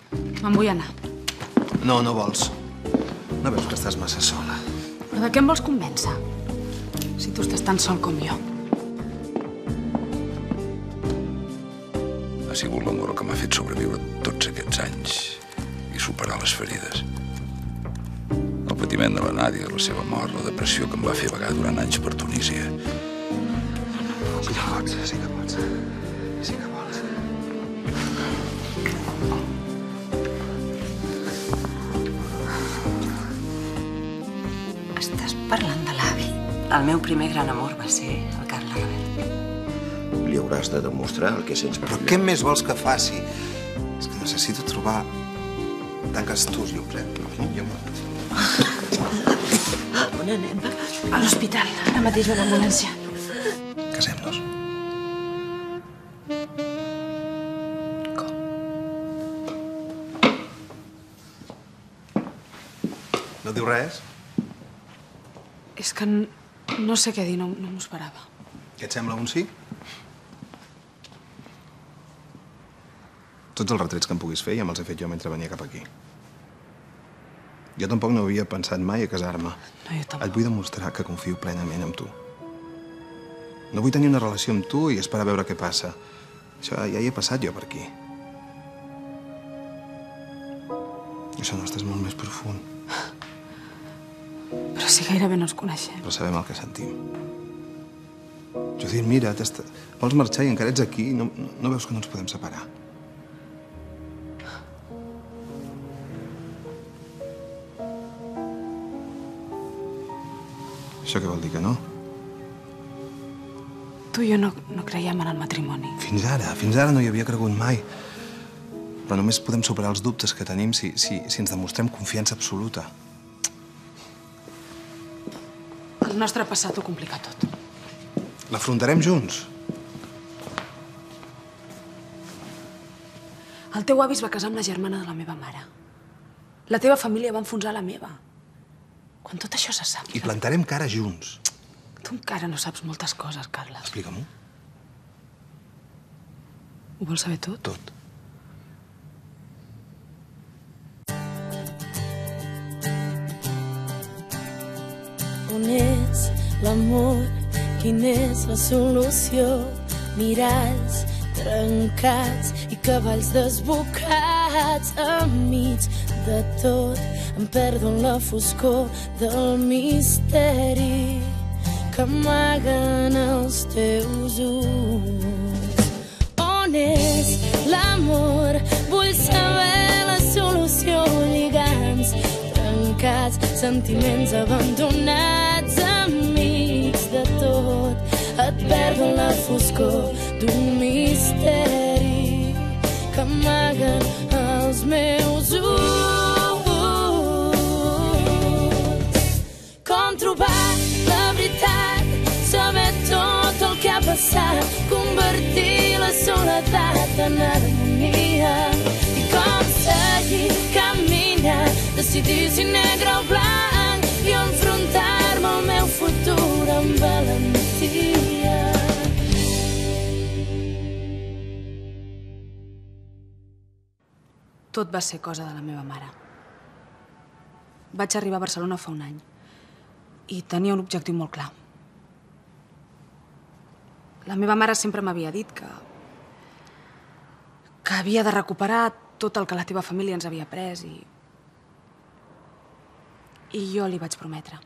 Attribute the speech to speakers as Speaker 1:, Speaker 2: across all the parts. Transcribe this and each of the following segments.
Speaker 1: Me'n vull anar.
Speaker 2: No, no vols. No veus que estàs massa sola?
Speaker 1: Però de què em vols convèncer? Si tu estàs tan sol com jo.
Speaker 3: Ha sigut l'amor el que m'ha fet sobreviure tots aquests anys i superar les ferides. El patiment de la Nàdia, la seva mort, la depressió que em va fer vagar durant anys per Tunísia.
Speaker 2: Sí que pots, sí que pots. Sí que pots.
Speaker 4: Estàs parlant de l'avi? El meu primer gran amor va ser el Carles Rebel.
Speaker 5: Li hauràs de demostrar el que sents per
Speaker 2: Però què més vols que faci? És que necessito trobar... Tanques tu, jo ho crec.
Speaker 4: On anem?
Speaker 1: A l'hospital. Ara mateix va l'ambulància.
Speaker 2: Casem-nos.
Speaker 1: Com?
Speaker 2: No diu res?
Speaker 1: És que no sé què dir, no m'ho esperava.
Speaker 2: Què et sembla, un sí? Tots els retrets que em puguis fer ja me'ls he fet jo mentre venia cap aquí. Jo tampoc no havia pensat mai a casar-me.
Speaker 1: No, jo tampoc.
Speaker 2: Et vull demostrar que confio plenament en tu. No vull tenir una relació amb tu i esperar a veure què passa. Això ja hi he passat jo per aquí. Això nostre és molt més profund.
Speaker 1: Però si gairebé no ens coneixem.
Speaker 2: Però sabem el que sentim. Judit, mira, vols marxar i encara ets aquí? No veus que no ens podem separar? Això què vol dir, que no?
Speaker 1: Tu i jo no creiem en el matrimoni.
Speaker 2: Fins ara no hi havia cregut mai. Però només podem superar els dubtes que tenim si ens demostrem confiança absoluta.
Speaker 1: El nostre passat ho complica tot.
Speaker 2: L'afrontarem junts.
Speaker 1: El teu avi es va casar amb la germana de la meva mare. La teva família va enfonsar la meva. Quan tot això se sap...
Speaker 2: I plantarem cara junts.
Speaker 1: Tu encara no saps moltes coses, Carles.
Speaker 2: Explica-m'ho.
Speaker 1: Ho vols saber tot?
Speaker 2: Tot.
Speaker 6: On és l'amor? Quina és la solució? Miralls trencats i cavalls desbocats enmig de tot. Em perdo en la foscor del misteri que amaguen els teus ulls. On és l'amor? Vull saber la solució. Lligams trencats, sentiments abandonats enmig de tot. Et perdo en la foscor d'un misteri que amaguen els meus ulls. Com trobar la veritat, saber tot el que ha passat, convertir la soledat en harmonia. I com seguir caminant, decidir si negre o blanc i enfrontar-me al meu futur amb valentia.
Speaker 1: Tot va ser cosa de la meva mare. Vaig arribar a Barcelona fa un any i tenia un objectiu molt clar. La meva mare sempre m'havia dit que havia de recuperar tot el que la teva família ens havia pres i jo li vaig prometre.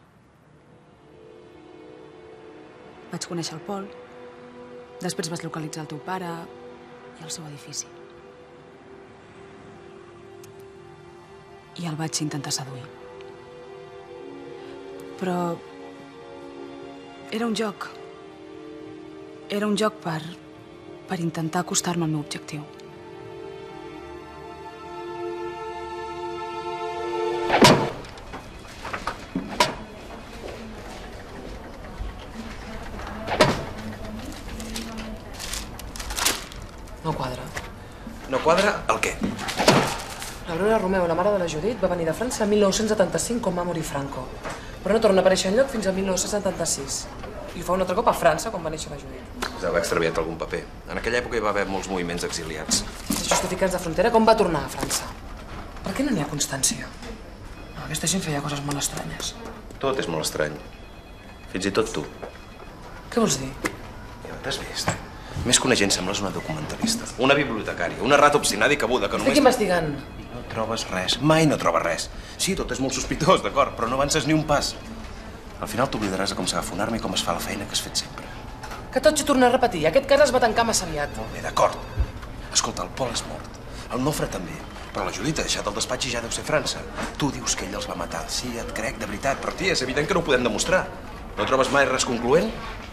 Speaker 1: Vaig conèixer el Pol, després vas localitzar el teu pare i el seu edifici. I el vaig intentar seduir. Però era un joc. Era un joc per intentar acostar-me al meu objectiu.
Speaker 7: No quadra.
Speaker 2: No quadra el què?
Speaker 7: L'Aurora Romeo, la mare de la Judit, va venir de França el 1975 quan va morir Franco. Però no torna a aparèixer enlloc fins al 1976. I ho fa un altre cop a França quan va néixer la Judit.
Speaker 5: Deu haver extraviat algun paper. En aquella època hi va haver molts moviments exiliats.
Speaker 7: Els justificants de frontera, com va tornar a França? Per què no n'hi ha constància? Aquesta gent feia coses molt estranyes.
Speaker 5: Tot és molt estrany. Fins i tot tu.
Speaker 7: Què vols dir?
Speaker 5: Ja t'has vist. Més que una gent sembles una documentalista. Una bibliotecària, una rata obstinada i cabuda que només...
Speaker 7: Estic investigant.
Speaker 5: I no trobes res. Mai no trobes res. Sí, tot és molt sospitós, d'acord, però no avances ni un pas. Al final t'oblidaràs de com s'agafa una arma i com es fa la feina que has fet sempre.
Speaker 7: Que tot s'ho torna a repetir. Aquest cas es va tancar massa aviat.
Speaker 5: Molt bé, d'acord. Escolta, el Pol és mort. El Nofre també. Però la Judit ha deixat el despatx i ja deu ser França. Tu dius que ell els va matar. Sí, et crec, de veritat. Però, tia, és evident que no ho podem demostrar. No trobes mai res concloent?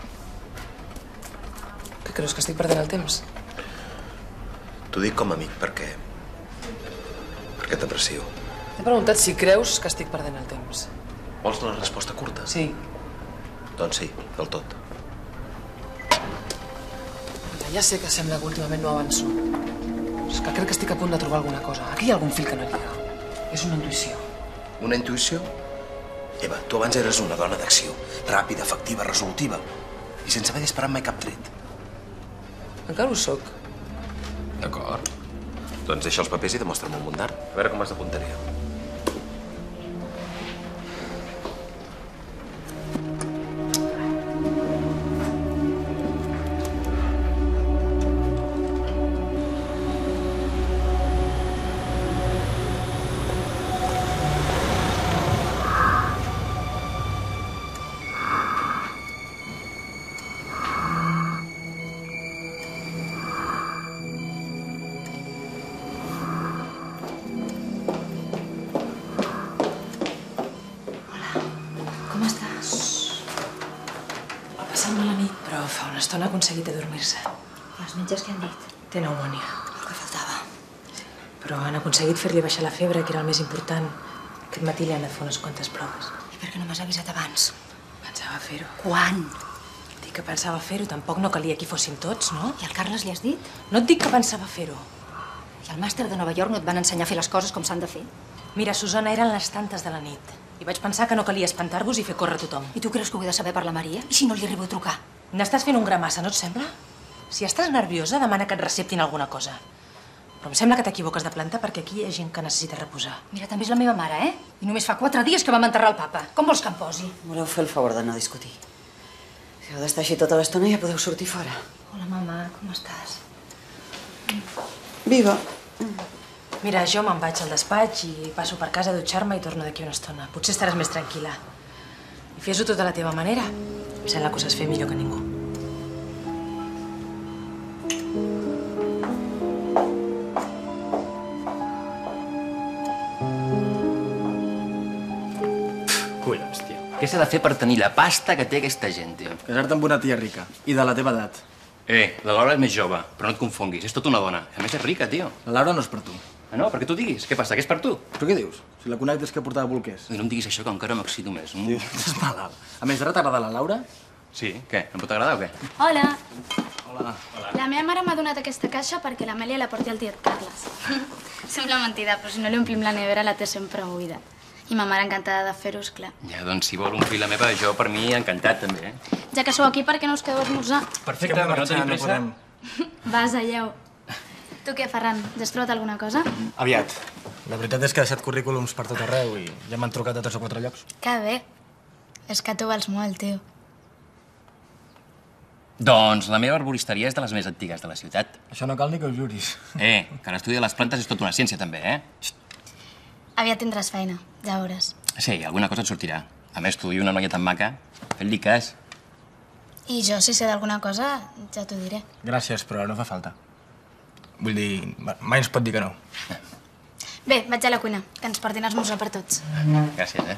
Speaker 7: Què creus, que estic perdent el temps?
Speaker 5: T'ho dic com a amic perquè t'aprecio.
Speaker 7: T'he preguntat si creus que estic perdent el temps.
Speaker 5: Vols la resposta curta?
Speaker 7: Sí.
Speaker 5: Doncs sí, del tot.
Speaker 7: Ja sé que sembla que últimament no avanço. És que crec que estic a punt de trobar alguna cosa. Aquí hi ha algun fil que no lliga. És una intuïció.
Speaker 5: Una intuïció? Eva, tu abans eres una dona d'acció. Ràpida, efectiva, resolutiva. I sense haver disparat mai cap tret.
Speaker 7: Encara ho soc.
Speaker 5: D'acord. Doncs deixa els papers i demostra'm un munt d'art. A veure com vas de punteria.
Speaker 1: Estona ha aconseguit adormir-se.
Speaker 8: I els metges què han dit?
Speaker 1: Té pneumònia.
Speaker 8: El que faltava.
Speaker 1: Sí. Però han aconseguit fer-li baixar la febre, que era el més important. Aquest matí li han de fer unes quantes proves.
Speaker 8: I per què no m'has avisat abans?
Speaker 1: Pensava fer-ho.
Speaker 8: Quan?
Speaker 1: Dic que pensava fer-ho. Tampoc no calia que hi fóssim tots, no?
Speaker 8: I al Carles li has dit?
Speaker 1: No et dic que pensava fer-ho.
Speaker 8: I al màster de Nova York no et van ensenyar a fer les coses com s'han de fer?
Speaker 1: Mira, Susana, eren les tantes de la nit. I vaig pensar que no calia espantar-vos i fer córrer tothom.
Speaker 8: I tu creus que ho he de saber per la Maria? I si no li arribo a trucar?
Speaker 1: N'estàs fent un gra massa, no et sembla? Si estàs nerviosa, demana que et receptin alguna cosa. Però em sembla que t'equivoques de planta perquè aquí hi ha gent que necessita reposar.
Speaker 8: Mira, també és la meva mare, eh? I només fa 4 dies que vam enterrar el papa. Com vols que em posi?
Speaker 9: Voleu fer el favor de no discutir. Si heu d'estar així tota l'estona ja podeu sortir fora.
Speaker 8: Hola, mama, com estàs?
Speaker 9: Viva.
Speaker 1: Mira, jo me'n vaig al despatx i passo per casa a dutxar-me i torno d'aquí una estona. Potser estaràs més tranquil·la. I fes-ho tot a la teva manera. Em sembla que ho saps fer millor que ningú.
Speaker 10: Collons, tio. Què s'ha de fer per tenir la pasta que té aquesta gent, tio?
Speaker 11: Casar-te amb una tia rica. I de la teva edat.
Speaker 10: La Laura és més jove, però no et confonguis. És tota una dona. A més, és rica, tio.
Speaker 11: La Laura no és per tu.
Speaker 10: Ah, no? Per què t'ho diguis? Què passa? Que és per tu?
Speaker 11: Però què dius? Si la conec des que portava bolquers.
Speaker 10: No em diguis això, que encara m'excito més.
Speaker 11: Tio, estàs malalt. A més, ara t'agrada la Laura?
Speaker 10: Sí? Què? Em pot agradar o què?
Speaker 12: Hola.
Speaker 11: Hola.
Speaker 12: La meva mare m'ha donat aquesta caixa perquè l'Amèlia la porti al tiet Carles. Sembla mentida, però si no li omplim la nevera la té sempre buida. I ma mare encantada de fer-ho, esclar.
Speaker 10: Ja, doncs, si vol omplir la meva, jo per mi encantat, també,
Speaker 12: Ja que sou aquí, per què no us quedeu a esmorzar?
Speaker 10: Perfecte, però no tenim pressa.
Speaker 12: Vas, alleu. Tu què, Ferran? Ja has trobat alguna cosa?
Speaker 11: Aviat. La veritat és que he deixat currículums per tot arreu i ja m'han trucat de 3 o 4 llocs.
Speaker 12: Que bé. És que tu vals molt, tio.
Speaker 10: Doncs la meva arboristeria és de les més antigues de la ciutat.
Speaker 11: Això no cal ni que ho juris.
Speaker 10: Que l'estudi de les plantes és tota una ciència, també,
Speaker 12: Aviat tindràs feina, ja veuràs.
Speaker 10: Sí, alguna cosa et sortirà. A més, tu i una noia tan maca, fent-li cas.
Speaker 12: I jo, si sé d'alguna cosa, ja t'ho diré.
Speaker 11: Gràcies, però no fa falta. Vull dir, mai ens pot dir que no.
Speaker 12: Bé, vaig a la cuina, que ens portin esmorzar per tots.
Speaker 10: Gràcies,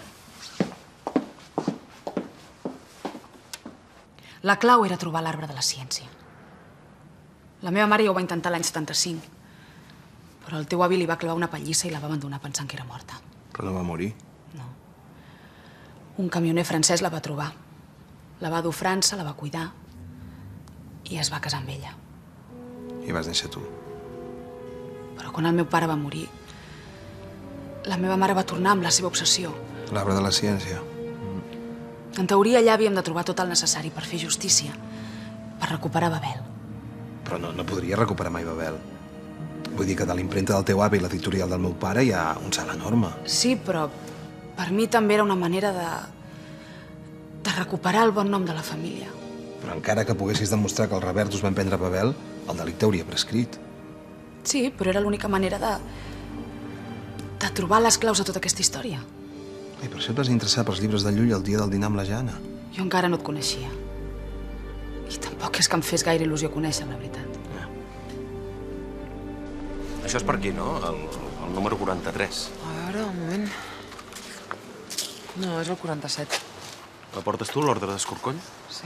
Speaker 1: La clau era trobar l'arbre de la ciència. La meva mare ja ho va intentar l'any 75, però el teu avi li va clavar una pallissa i la va abandonar pensant que era morta.
Speaker 2: Però no va morir?
Speaker 1: No. Un camioner francès la va trobar. La va dur a França, la va cuidar i es va casar amb ella.
Speaker 2: I vas néixer tu.
Speaker 1: Però quan el meu pare va morir, la meva mare va tornar amb la seva obsessió.
Speaker 2: L'arbre de la ciència.
Speaker 1: En teoria, allà havíem de trobar tot el necessari per fer justícia, per recuperar Babel.
Speaker 2: Però no podria recuperar mai Babel. Vull dir que de l'impremta del teu avi i l'editorial del meu pare hi ha un salt enorme.
Speaker 7: Sí, però per mi també era una manera de recuperar el bon nom de la família.
Speaker 2: Però encara que poguessis demostrar que els Revertos van prendre Babel, el delicte hauria prescrit.
Speaker 7: Sí, però era l'única manera de trobar les claus de tota aquesta història.
Speaker 2: I per això et vas interessar pels llibres de Llull el dia del dinar amb la Jana.
Speaker 7: Jo encara no et coneixia. I tampoc és que em fes gaire il·lusió conèixer, la veritat.
Speaker 5: Això és per aquí, no? El número 43.
Speaker 7: A veure, un moment. No, és el 47.
Speaker 5: La portes tu, l'ordre d'escorcoll?
Speaker 7: Sí.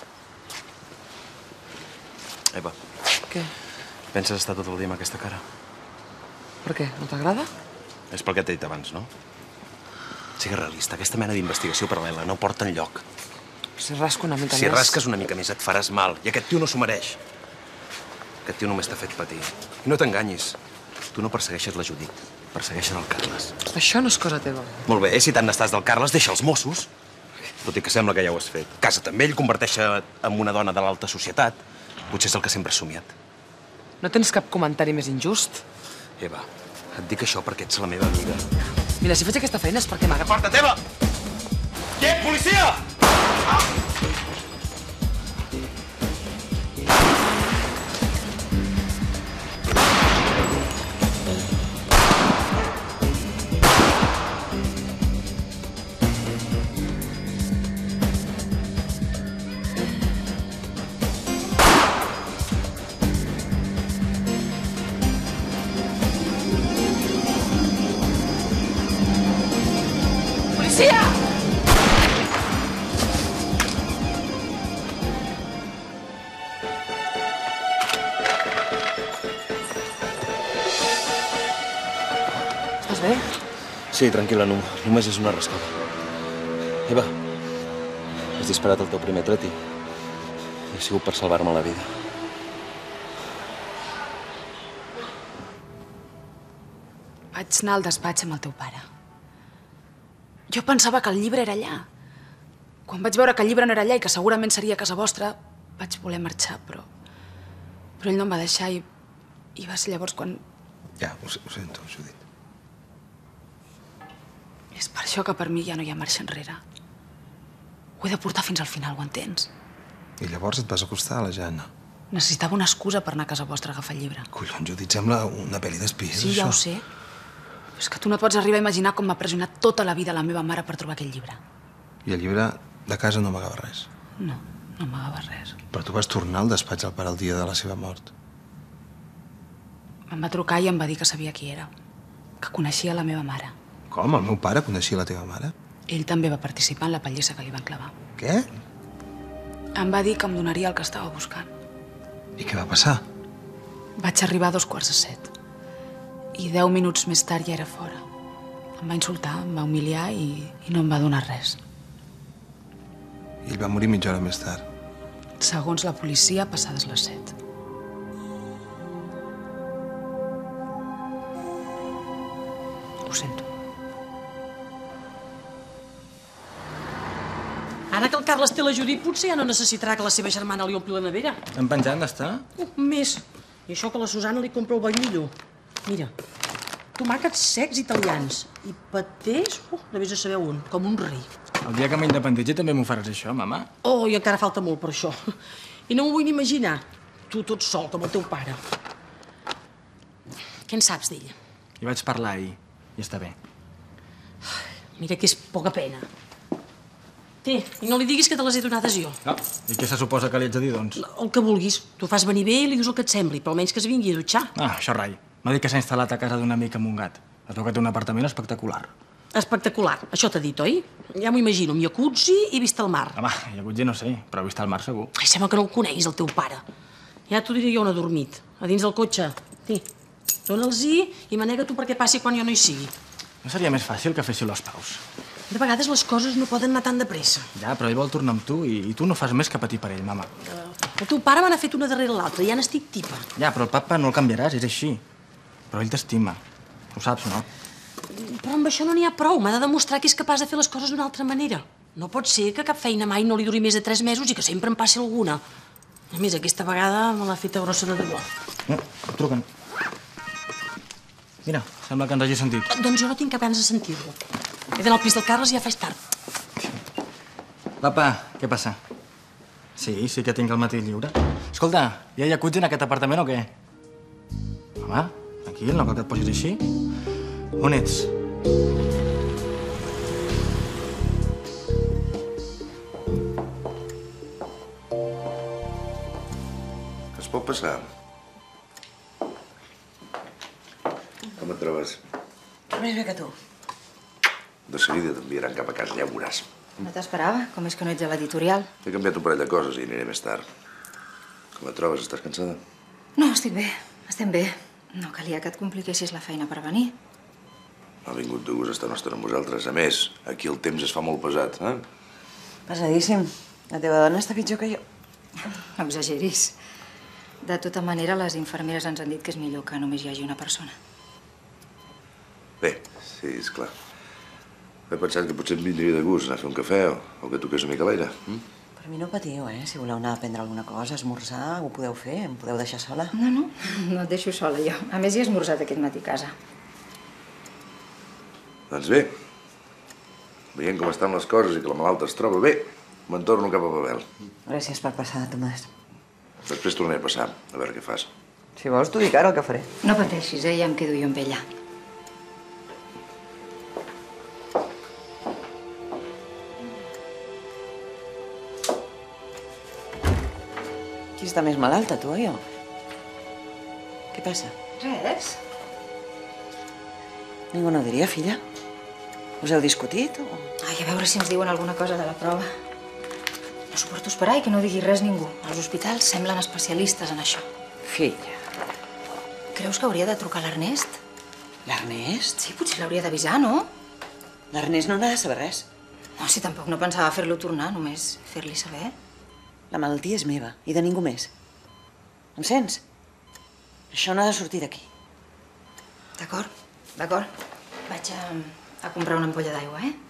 Speaker 5: Eva.
Speaker 7: Què?
Speaker 5: Penses estar tot el dia amb aquesta cara?
Speaker 7: Per què? No t'agrada?
Speaker 5: És pel que t'he dit abans, no? Sigues realista. Aquesta mena d'investigació paral·lela no porta enlloc.
Speaker 7: Si rasco una mica més...
Speaker 5: Si rasques una mica més et faràs mal. I aquest tio no s'ho mereix. Aquest tio només t'ha fet patir. I no t'enganyis. Tu no persegueixes la Judit. Persegueixes el Carles.
Speaker 7: Això no és cosa teva.
Speaker 5: Molt bé, si tant n'estàs del Carles, deixa els Mossos. Tot i que sembla que ja ho has fet. Casa't amb ell, converteix-te en una dona de l'alta societat. Potser és el que sempre has somiat.
Speaker 7: No tens cap comentari més injust?
Speaker 5: Eva, et dic això perquè ets la meva amiga.
Speaker 7: Mira, si faig aquesta feina és perquè m'agrada...
Speaker 5: Aparta't, Eva! Què? Policia!
Speaker 7: Policia! Estàs bé?
Speaker 5: Sí, tranquil·la, només és una rascada. Eva, has disparat el teu primer tret i ha sigut per salvar-me la vida.
Speaker 7: Vaig anar al despatx amb el teu pare. Jo pensava que el llibre era allà. Quan vaig veure que el llibre no era allà i que segurament seria a casa vostra, vaig voler marxar, però ell no em va deixar i va ser llavors quan...
Speaker 2: Ja, ho sento, Judit.
Speaker 7: És per això que per mi ja no hi ha marxa enrere. Ho he de portar fins al final, ho entens?
Speaker 2: I llavors et vas acostar a la Jana.
Speaker 7: Necessitava una excusa per anar a casa vostra a agafar el llibre.
Speaker 2: Collons, Judit, sembla una pel·li d'espies,
Speaker 7: Sí, ja ho sé. Però és que tu no pots arribar a imaginar com m'ha pressionat tota la vida la meva mare per trobar aquell llibre.
Speaker 2: I el llibre de casa no amagava res.
Speaker 7: No, no amagava res.
Speaker 2: Però tu vas tornar al despatx del pare el dia de la seva mort.
Speaker 7: Em va trucar i em va dir que sabia qui era, que coneixia la meva mare.
Speaker 2: Com? El meu pare coneixia la teva mare?
Speaker 7: Ell també va participar en la pallissa que li van clavar.
Speaker 2: Què?
Speaker 7: Em va dir que em donaria el que estava buscant.
Speaker 2: I què va passar?
Speaker 7: Vaig arribar a 6:45. I 10 minuts més tard ja era fora. Em va insultar, em va humiliar i no em va donar res.
Speaker 2: I ell va morir mitja hora més tard.
Speaker 7: Segons la policia, passades les 7. Ho sento.
Speaker 13: Ara que el Carles té la Judit, potser ja no necessitarà que la seva germana li ompli la nevera.
Speaker 11: En penjant està?
Speaker 13: Més. I això que la Susana li compra el boi millor. Mira, tomàquets secs italians i patés, de vés a saber on, com un rei.
Speaker 11: El dia que m'independitzi també m'ho faràs això, mama?
Speaker 13: Oh, i encara falta molt per això. I no m'ho vull ni imaginar. Tu tot sol, com el teu pare. Què en saps d'ell?
Speaker 11: Hi vaig parlar ahir, i està bé.
Speaker 13: Mira que és poca pena. Té, i no li diguis que te les he donades jo.
Speaker 11: No. I què se suposa que li haig de dir, doncs?
Speaker 13: El que vulguis. Tu fas venir bé i li dius el que et sembli, però almenys que es vingui a dutxar.
Speaker 11: Ah, això rai. M'ha dit que s'ha instal·lat a casa d'un amic amb un gat. Es veu que té un apartament espectacular.
Speaker 13: Espectacular. Això t'ha dit, oi? Ja m'ho imagino, amb jacuzzi i vista al mar.
Speaker 11: Home, jacuzzi no sé, però vista al mar segur.
Speaker 13: Ai, sembla que no el coneguis, el teu pare. Ja t'ho diré jo on ha dormit. A dins del cotxe. Sí. Dóna'ls-hi i manega tu perquè passi quan jo no hi sigui.
Speaker 11: No seria més fàcil que féssiu les paus?
Speaker 13: De vegades les coses no poden anar tan de pressa.
Speaker 11: Ja, però ell vol tornar amb tu i tu no fas més que patir per ell, mama.
Speaker 13: El teu pare me n'ha fet una darrere l'altra i ja n'estic tipa.
Speaker 11: Ja, però el papa no el canviaràs, és així. Però ell t'estima. Ho saps, no?
Speaker 13: Però amb això no n'hi ha prou. M'ha de demostrar que és capaç de fer les coses d'una altra manera. No pot ser que cap feina mai no li duri més de 3 mesos i que sempre em passi alguna. A més, aquesta vegada me l'ha feta grossa de debò.
Speaker 11: No, truquen. Mira, sembla que ens hagi sentit.
Speaker 13: Doncs jo no tinc cap ganes de sentir-lo. He d'anar al pis del Carles i ja faig tard.
Speaker 11: Papa, què passa? Sí que tinc el matí lliure. Escolta, hi ha jacuzzi en aquest apartament o què? Home, tranquil, no cal que et posis així. On ets?
Speaker 5: Es pot passar? Com et trobes?
Speaker 9: Més bé que tu.
Speaker 5: De seguida t'enviaran cap a casa, ja ho veuràs.
Speaker 8: No t'esperava? Com és que no ets a l'editorial?
Speaker 5: He canviat un parell de coses i aniré més tard. Com et trobes? Estàs cansada?
Speaker 8: No, estic bé. Estem bé. No calia que et compliquessis la feina per venir.
Speaker 5: Ha vingut de gust estar una estona amb vosaltres. A més, aquí el temps es fa molt pesat, eh?
Speaker 9: Pesadíssim. La teva dona està pitjor que jo.
Speaker 8: No exageris. De tota manera, les infermeres ens han dit que és millor que només hi hagi una persona.
Speaker 5: Bé, sí, esclar. He pensat que potser em vindria de gust anar a fer un cafè o que toqués una mica l'aire.
Speaker 9: Per mi no patiu, eh? Si voleu anar a prendre alguna cosa, esmorzar, ho podeu fer. Em podeu deixar sola.
Speaker 8: No et deixo sola, jo. A més, he esmorzat aquest matí a casa.
Speaker 5: Doncs bé, veient com estan les coses i que la malalta es troba bé, me'n torno cap a Babel.
Speaker 9: Gràcies per passar, Tomàs.
Speaker 5: Després tornaré a passar, a veure què fas.
Speaker 9: Si vols, t'ho dic ara el que faré.
Speaker 8: No pateixis, ja em quedo jo amb ella.
Speaker 9: Qui està més malalta, tu o jo? Què passa?
Speaker 8: Res.
Speaker 9: Ningú no diria, filla? Us heu discutit o...?
Speaker 8: Ai, a veure si ens diuen alguna cosa de la prova. No suporto esperar i que no digui res ningú. Els hospitals semblen especialistes en això.
Speaker 9: Filla.
Speaker 8: Creus que hauria de trucar a l'Ernest?
Speaker 9: L'Ernest?
Speaker 8: Sí, potser l'hauria d'avisar, no?
Speaker 9: L'Ernest no n'ha de saber res.
Speaker 8: No, si tampoc no pensava fer-lo tornar, només fer-li saber.
Speaker 9: La malaltia és meva i de ningú més. Em sents? Això no ha de sortir d'aquí.
Speaker 8: D'acord, d'acord. Vaig a comprar una ampolla d'aigua, eh?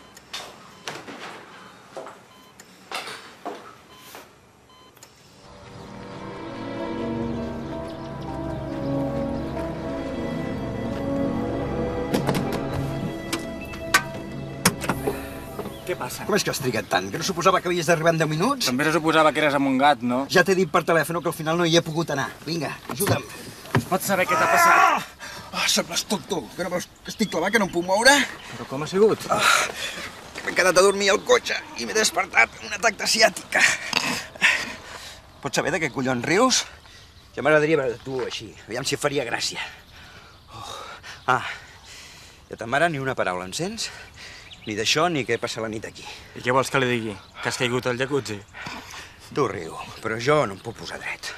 Speaker 11: Què passa?
Speaker 14: Com és que has trigat tant? Que no suposava que havies d'arribar en 10 minuts?
Speaker 11: També se suposava que eres amb un gat, no?
Speaker 14: Ja t'he dit per telèfon que al final no hi he pogut anar. Vinga, ajuda'm.
Speaker 11: Pots saber què t'ha passat?
Speaker 14: Sembles tonto. Que no veus que estic clavat, que no em puc moure?
Speaker 11: Però com ha sigut?
Speaker 14: Que m'he quedat a dormir al cotxe i m'he despertat un atac de ciàtica. Pots saber de què collons rius? Ja m'agradaria veure tu així. Aviam si faria gràcia. I a ta mare ni una paraula, en sents? Ni d'això ni què passa la nit aquí.
Speaker 11: I què vols que li digui? Que has caigut al jacuzzi?
Speaker 14: Tu riu, però jo no em puc posar dret.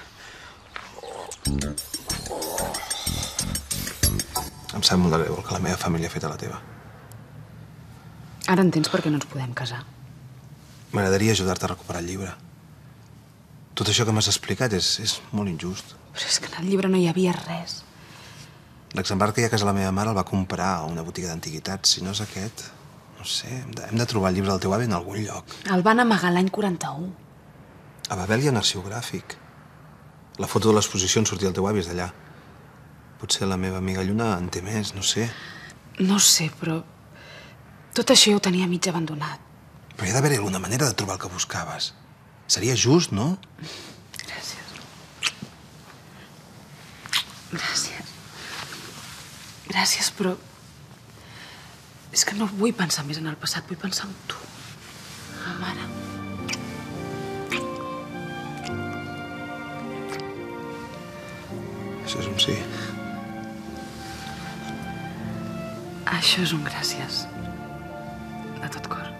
Speaker 2: Em sap molt de greu el que la meva família ha fet a la teva.
Speaker 7: Ara entens per què no ens podem casar.
Speaker 2: M'agradaria ajudar-te a recuperar el llibre. Tot això que m'has explicat és molt injust.
Speaker 7: Però és que en el llibre no hi havia res.
Speaker 2: L'exemplar que hi ha a casa la meva mare el va comprar a una botiga d'antiguitats. Si no és aquest, no sé, hem de trobar el llibre del teu avi en algun lloc.
Speaker 7: El van amagar l'any 41.
Speaker 2: A Babel hi ha un arxiu gràfic. La foto de l'exposició en sortia el teu avi és d'allà. Potser la meva amiga Lluna en té més, no sé.
Speaker 7: No sé, però tot això jo ho tenia mig abandonat.
Speaker 2: Però hi ha d'haver alguna manera de trobar el que buscaves. Seria just, no?
Speaker 7: Gràcies. Gràcies. Gràcies, però... És que no vull pensar més en el passat, vull pensar en tu. La mare.
Speaker 2: Això és un sí.
Speaker 7: Això és un gràcies. De tot cor.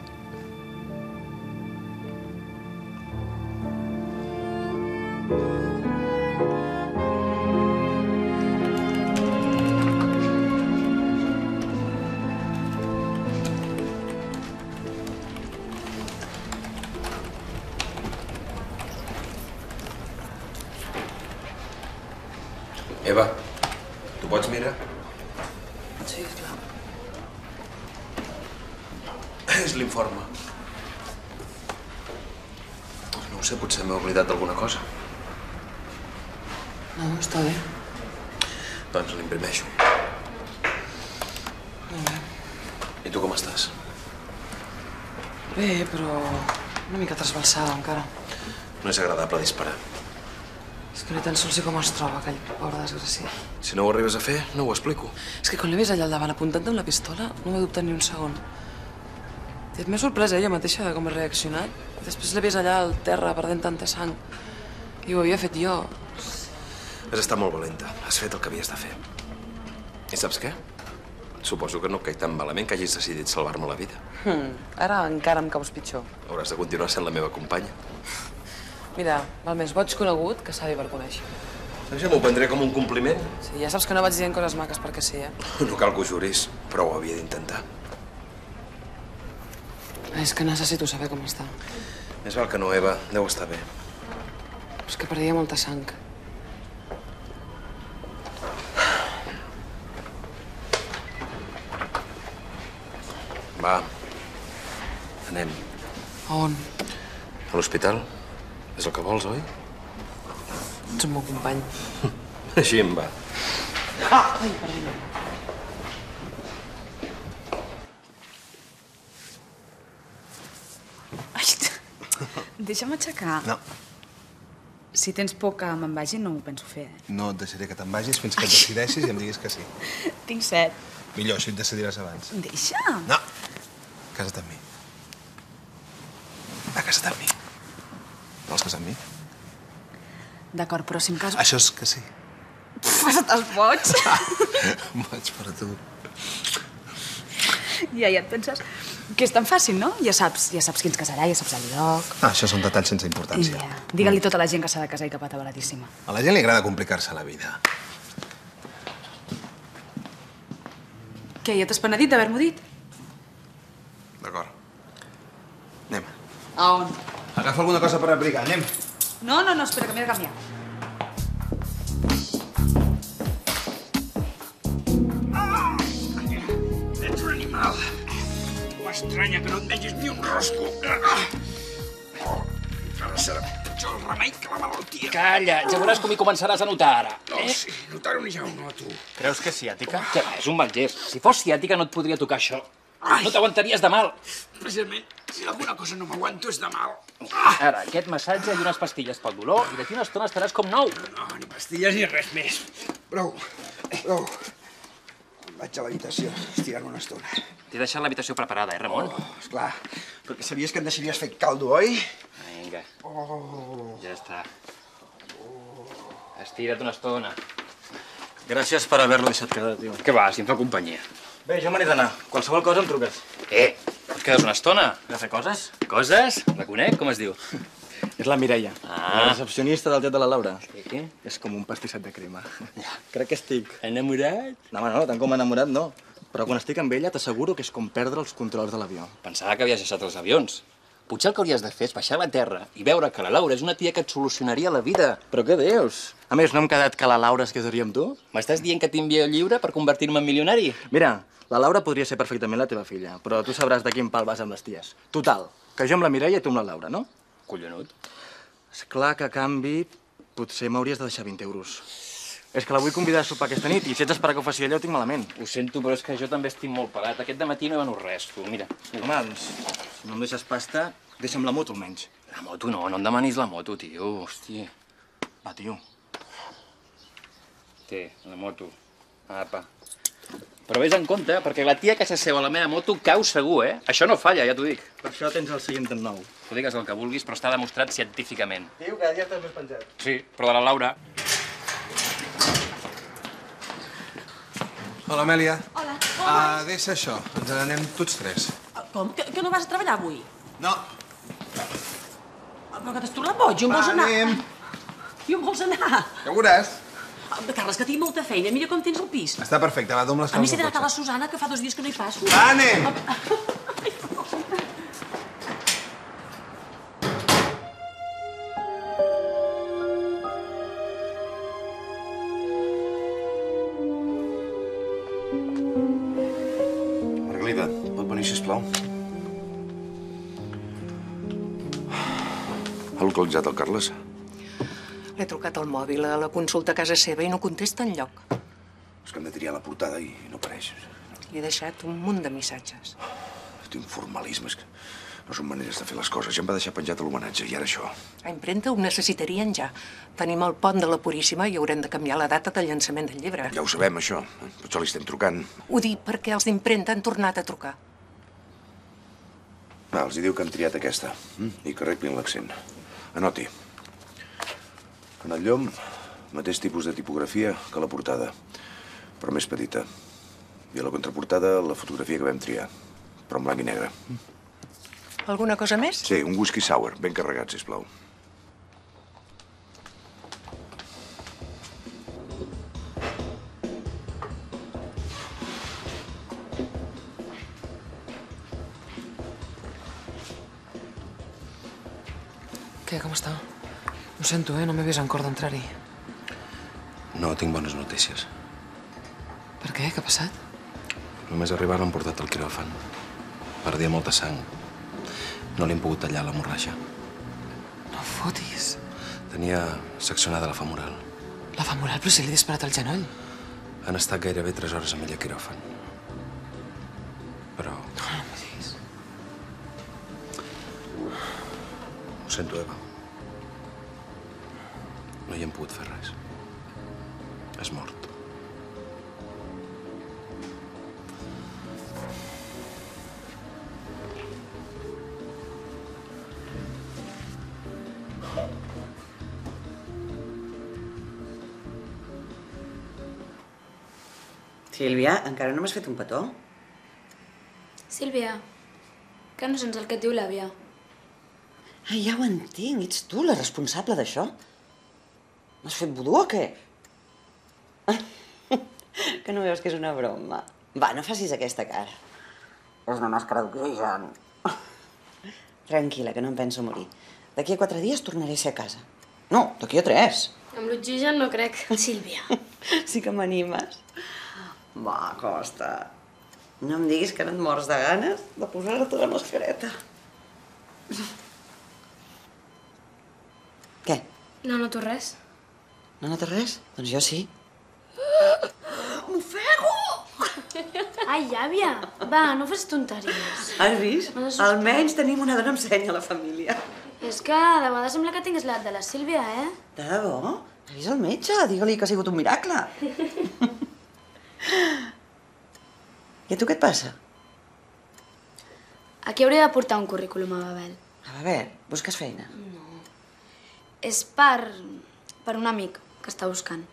Speaker 5: Eva, tu pots mirar?
Speaker 9: Sí, clar.
Speaker 5: És l'informe. No ho sé, potser m'he oblidat d'alguna cosa.
Speaker 9: No, està bé.
Speaker 5: Doncs l'imprimeixo. I tu com estàs?
Speaker 7: Bé, però una mica trasbalsada encara.
Speaker 5: No és agradable disparar.
Speaker 7: És que ni tan sols sé com es troba aquell pobre desgraciat.
Speaker 5: Si no ho arribes a fer, no ho explico.
Speaker 7: És que quan l'he vist allà al davant apuntant amb la pistola, no m'he dubtat ni un segon. I m'he sorprès ella mateixa de com he reaccionat. Després l'he vist allà al terra perdent tanta sang. I ho havia fet jo.
Speaker 5: Has estat molt valenta. Has fet el que havies de fer. I saps què? Suposo que no et caig tan malament que hagis decidit salvar-me la vida.
Speaker 7: Ara encara em caus pitjor.
Speaker 5: Hauràs de continuar sent la meva companya.
Speaker 7: Mira, val més boig conegut que savi per conèixer.
Speaker 5: Això m'ho prendré com un compliment.
Speaker 7: Sí, ja saps que no vaig dient coses maques perquè sí, eh?
Speaker 5: No cal que ho juris, però ho havia d'intentar.
Speaker 7: És que necessito saber com està.
Speaker 5: Més val que no, Eva. Deu estar bé.
Speaker 7: És que perdia molta sang.
Speaker 5: Va. Anem.
Speaker 7: A on?
Speaker 5: A l'hospital? És el que vols, oi?
Speaker 7: Ets un bon company.
Speaker 5: Així em va.
Speaker 7: Ai, perdona. Deixa'm aixecar.
Speaker 2: No.
Speaker 7: Si tens por que me'n vagi, no ho penso fer.
Speaker 2: No et deixaré que te'n vagis fins que et decideixis i em diguis que sí.
Speaker 7: Tinc set.
Speaker 2: Millor, així et decidiràs abans.
Speaker 7: Deixa.
Speaker 2: No. Casa't amb mi. Va, casa't amb mi. Vols casar amb mi?
Speaker 7: D'acord, però si em caso...
Speaker 2: Això és que sí.
Speaker 7: Estàs boig?
Speaker 2: Vaig per a tu.
Speaker 7: Ja et penses que és tan fàcil, no? Ja saps qui ens casarà, ja saps el lloc.
Speaker 2: Això són detalls sense importància.
Speaker 7: Ja. Digue-li tota la gent que s'ha de casar i que pata baratíssima.
Speaker 2: A la gent li agrada complicar-se la vida.
Speaker 7: Què, ja t'has penedit d'haver-m'ho dit?
Speaker 2: D'acord. Anem.
Speaker 7: A on?
Speaker 2: Agafa alguna cosa per abrigar, anem.
Speaker 7: No, espera, que m'he de canviar.
Speaker 14: Ets un animal. M'estranya que no et vegis ni un rosco. Encara serà pitjor el remei que la malaltia.
Speaker 10: Calla, ja veuràs com hi començaràs a notar ara.
Speaker 14: No, sí, notar-ho ni ja ho noto.
Speaker 11: Creus que és ciàtica?
Speaker 10: Què va, és un mal gest. Si fos ciàtica no et podria tocar això. No t'aguantaries de mal.
Speaker 14: Precisament, si alguna cosa no m'aguanto és de mal.
Speaker 10: Ara, aquest massatge i unes pastilles pel dolor i d'aquí una estona estaràs com nou.
Speaker 14: No, ni pastilles ni res més. Prou. Vaig a l'habitació, estirar-me una estona.
Speaker 10: T'he deixat l'habitació preparada, Ramon?
Speaker 14: Esclar, perquè sabies que em deixaries fer caldo, oi?
Speaker 10: Vinga. Ja està. Estira't una estona.
Speaker 11: Gràcies per haver-lo deixat quedar, tio.
Speaker 10: Què va, si em fa companyia.
Speaker 11: Bé, jo me n'he d'anar. Qualsevol cosa em truques.
Speaker 10: Et quedes una estona?
Speaker 11: De fer coses?
Speaker 10: Coses? La conec? Com es diu?
Speaker 11: És la Mireia, la recepcionista del tiet de la Laura.
Speaker 10: Sí?
Speaker 11: És com un pastisset de crema. Crec que estic...
Speaker 10: Enamorat?
Speaker 11: No, home, no, tant com enamorat no. Però quan estic amb ella t'asseguro que és com perdre els controls de l'avió.
Speaker 10: Pensava que havies deixat els avions. Potser el que hauries de fer és baixar a la terra i veure que la Laura és una tia que et solucionaria la vida.
Speaker 11: Però què dius? A més, no hem quedat que la Laura es casaria amb tu?
Speaker 10: M'estàs dient que t'envio el lliure per convertir-me en milionari?
Speaker 11: Mira, la Laura podria ser perfectament la teva filla, però tu sabràs de quin pal vas amb les ties. Total, que jo amb la Mireia i tu amb la Laura, no?
Speaker 10: Collonut.
Speaker 11: Esclar que a canvi potser m'hauries de deixar 20 euros. És que la vull convidar a sopar aquesta nit i si ets d'esperar que ho faci ella ho tinc malament.
Speaker 10: Ho sento, però és que jo també estic molt pelat. Aquest dematí no he venut res, tu, mira.
Speaker 11: Home, doncs, si no em deixes pasta, deixa'm la moto almenys.
Speaker 10: La moto no em demanis la moto, tio, hòstia.
Speaker 11: Va, tio.
Speaker 10: Té, la moto. Apa. Però vés en compte, perquè la tia que s'asseu a la meva moto cau segur, eh? Això no falla, ja t'ho dic.
Speaker 11: Per això tens el seient en nou.
Speaker 10: Tu digues el que vulguis, però està demostrat científicament.
Speaker 11: Tio, cada dia estàs més penjat.
Speaker 10: Sí, però de la Laura.
Speaker 2: Hola, Amèlia.
Speaker 15: Hola.
Speaker 2: Deixa això, ens n'anem tots tres.
Speaker 15: Com? Que no vas a treballar avui?
Speaker 2: No.
Speaker 15: Però que t'has tornat boig, on vols anar?
Speaker 2: Anem.
Speaker 15: I on vols anar?
Speaker 2: Ja ho veuràs.
Speaker 15: Carles, que tinc molta feina. Mira com tens el pis.
Speaker 2: Està perfecte, va, dom les
Speaker 15: A mi
Speaker 2: claus
Speaker 15: s'he
Speaker 2: del
Speaker 15: d'anar a
Speaker 2: cotxe.
Speaker 15: la Susana, que fa 2 dies que no hi passo.
Speaker 2: Anem!
Speaker 5: Margalida, pot venir, sisplau? Ha localitzat el Carles?
Speaker 4: L'he trucat al mòbil a la consulta a casa seva i no contesta enlloc.
Speaker 5: És que hem de triar la portada i no apareix.
Speaker 16: i he deixat un munt de missatges.
Speaker 5: Quin formalisme, és que no són maneres de fer les coses. Ja em va deixar penjat a l'homenatge, i ara això.
Speaker 16: A impremta ho necessitarien ja. Tenim el pont de la Puríssima i haurem de canviar la data del llançament del llibre.
Speaker 5: Ja ho sabem, això. Per això li estem trucant.
Speaker 16: Ho dic perquè els d'impremta han tornat a trucar.
Speaker 5: Va, els hi diu que han triat aquesta. I que arreglin l'accent. Anoti. En el llom, mateix tipus de tipografia que la portada, però més petita. I a la contraportada, la fotografia que vam triar, però en blanc i negre.
Speaker 16: Alguna cosa més?
Speaker 5: Sí, un whisky sour, ben carregat, sisplau.
Speaker 16: Què, com està? Ho sento, no m'he vist en cor d'entrar-hi.
Speaker 5: No, tinc bones notícies.
Speaker 16: Per què? Què ha passat?
Speaker 5: Només arribar l'han portat al quiròfan. Perdia molta sang. No li han pogut tallar l'hemorràgia.
Speaker 16: No fotis.
Speaker 5: Tenia seccionada la femoral.
Speaker 16: La femoral, però si li he disparat al genoll.
Speaker 5: Han estat gairebé 3 hores amb ella a quiròfan. Però...
Speaker 16: No m'ho diguis.
Speaker 5: Ho sento, Eva. No hi hem pogut fer res. És mort.
Speaker 9: Sílvia, encara no m'has fet un petó?
Speaker 12: Sílvia, que no sents el que et diu l'àvia?
Speaker 9: Ai, ja ho entenc. Ets tu la responsable d'això? M'has fet vudú o què? Que no veus que és una broma? Va, no facis aquesta cara. És una màscara d'oxigen. Tranquil·la, que no em penso morir. D'aquí a 4 dies tornaré a ser a casa. No, d'aquí a 3.
Speaker 12: Amb l'oxigen no crec. Sílvia.
Speaker 9: Sí que m'animes. Va, Costa. No em diguis que no et mors de ganes de posar-te la mascareta. Què?
Speaker 12: No noto res.
Speaker 9: No notes res? Doncs jo sí.
Speaker 12: M'ofego! Ai, àvia, va, no fes tonteries.
Speaker 9: Has vist? Almenys tenim una dona amb seny a la família.
Speaker 12: És que de vegades sembla que tingués l'edat de la Sílvia, eh?
Speaker 9: De debò? Ha vist el metge? Digue-li que ha sigut un miracle. I a tu què et passa?
Speaker 12: Aquí hauria de portar un currículum a Babel.
Speaker 9: A veure, busques feina.
Speaker 12: No. És per un amic que està buscant.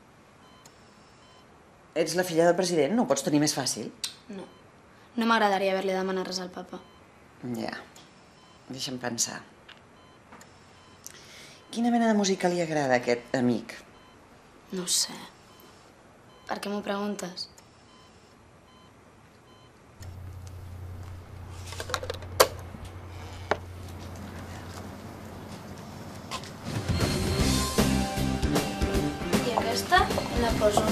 Speaker 9: Ets la filla del president, no ho pots tenir més fàcil.
Speaker 12: No. No m'agradaria haver-li demanat res al papa.
Speaker 9: Ja. Deixa'm pensar. Quina mena de música li agrada a aquest amic?
Speaker 12: No ho sé. Per què m'ho preguntes? I aquesta la poso.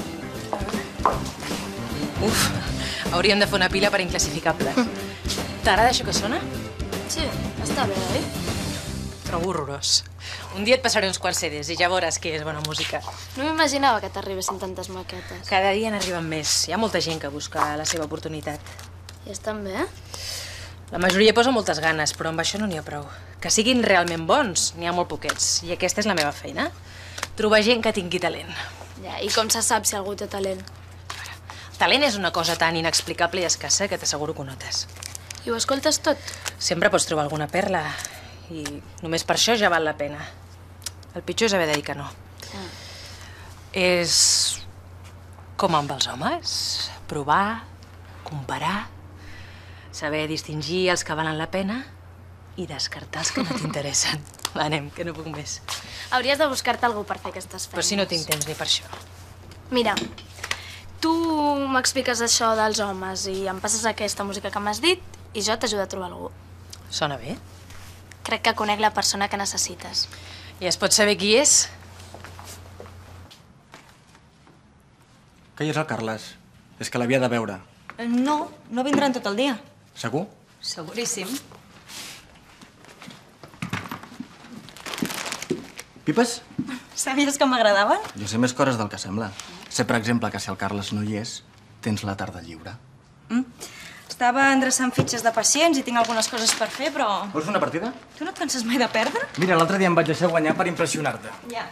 Speaker 1: Uf, hauríem de fer una pila per inclassificables. T'agrada això que sona?
Speaker 12: Sí, està bé, oi?
Speaker 1: Trobo horrorós. Un dia et passaré uns quants CDs i ja veuràs que és bona música.
Speaker 12: No m'imaginava que t'arribessin tantes maquetes.
Speaker 1: Cada dia n'arriben més. Hi ha molta gent que busca la seva oportunitat.
Speaker 12: I estan bé?
Speaker 1: La majoria posa moltes ganes, però amb això no n'hi ha prou. Que siguin realment bons, n'hi ha molt poquets. I aquesta és la meva feina. Trobar gent que tingui talent.
Speaker 12: Ja, i com se sap si algú té talent?
Speaker 1: Talent és una cosa tan inexplicable i escassa que t'asseguro que ho notes.
Speaker 12: I ho escoltes tot?
Speaker 1: Sempre pots trobar alguna perla i només per això ja val la pena. El pitjor és haver de dir que no. És com amb els homes. Provar, comparar, saber distingir els que valen la pena i descartar els que no t'interessen. Va, anem, que no puc més.
Speaker 12: Hauries de buscar-te algú per fer aquestes feines.
Speaker 1: Però si no tinc temps ni per això.
Speaker 12: Mira, tu m'expliques això dels homes i em passes aquesta música que m'has dit i jo t'ajudo a trobar algú.
Speaker 1: Sona bé?
Speaker 12: Crec que conec la persona que necessites.
Speaker 1: I es pot saber qui és?
Speaker 11: Que hi és el Carles? És que l'havia de veure.
Speaker 8: No, no vindran tot el dia.
Speaker 11: Segur?
Speaker 8: Seguríssim.
Speaker 11: Pipes?
Speaker 8: Sabies que m'agradaven?
Speaker 11: Jo sé més coses del que sembla. Sé, per exemple, que si el Carles no hi és, tens la tarda lliure.
Speaker 8: Estava endreçant fitxes de pacients i tinc algunes coses per fer, però...
Speaker 11: Vols fer una partida?
Speaker 8: Tu no et canses mai de perdre?
Speaker 11: Mira, l'altre dia em vaig deixar guanyar per impressionar-te.
Speaker 8: Ja.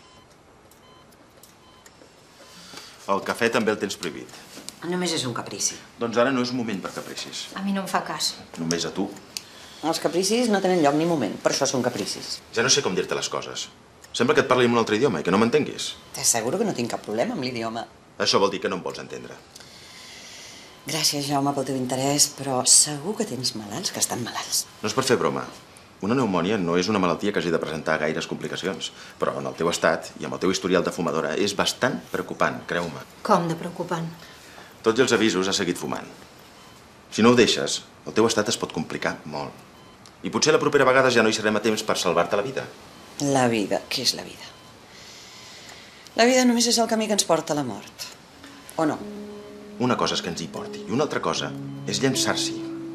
Speaker 5: El cafè també el tens prohibit.
Speaker 9: Només és un caprici.
Speaker 5: Doncs ara no és moment per capricis.
Speaker 8: A mi no em fa cas.
Speaker 5: Només a tu.
Speaker 9: Els capricis no tenen lloc ni moment, per això són capricis.
Speaker 5: Ja no sé com dir-te les coses. Sembla que et parli en un altre idioma i que no m'entenguis.
Speaker 9: T'asseguro que no tinc cap problema amb l'idioma.
Speaker 5: Això vol dir que no em vols entendre.
Speaker 9: Gràcies, Jaume, pel teu interès, però segur que tens malalts que estan malalts.
Speaker 5: No és per fer broma. Una pneumònia no és una malaltia que hagi de presentar gaires complicacions, però en el teu estat i amb el teu historial de fumadora és bastant preocupant, creu-me.
Speaker 8: Com de preocupant?
Speaker 5: Tots els avisos has seguit fumant. Si no ho deixes, el teu estat es pot complicar molt. I potser la propera vegada ja no hi serem a temps per salvar-te la vida.
Speaker 9: La vida, què és la vida? La vida només és el camí que ens porta a la mort. O no?
Speaker 5: Una cosa és que ens hi porti i una altra cosa és llançar-s'hi.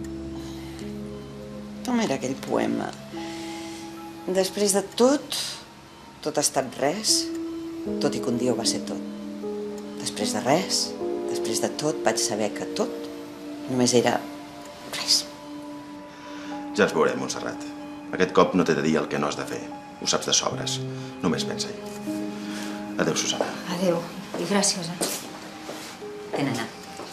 Speaker 9: Com era aquell poema? Després de tot, tot ha estat res, tot i que un dia ho va ser tot. Després de res, després de tot, vaig saber que tot només era res.
Speaker 5: Ja ens veurem, Montserrat. Aquest cop no t'he de dir el que no has de fer. Ho saps de sobres. Només pensa-hi. Adéu, Susana.
Speaker 8: Adéu. I gràcies,
Speaker 9: Té, nena.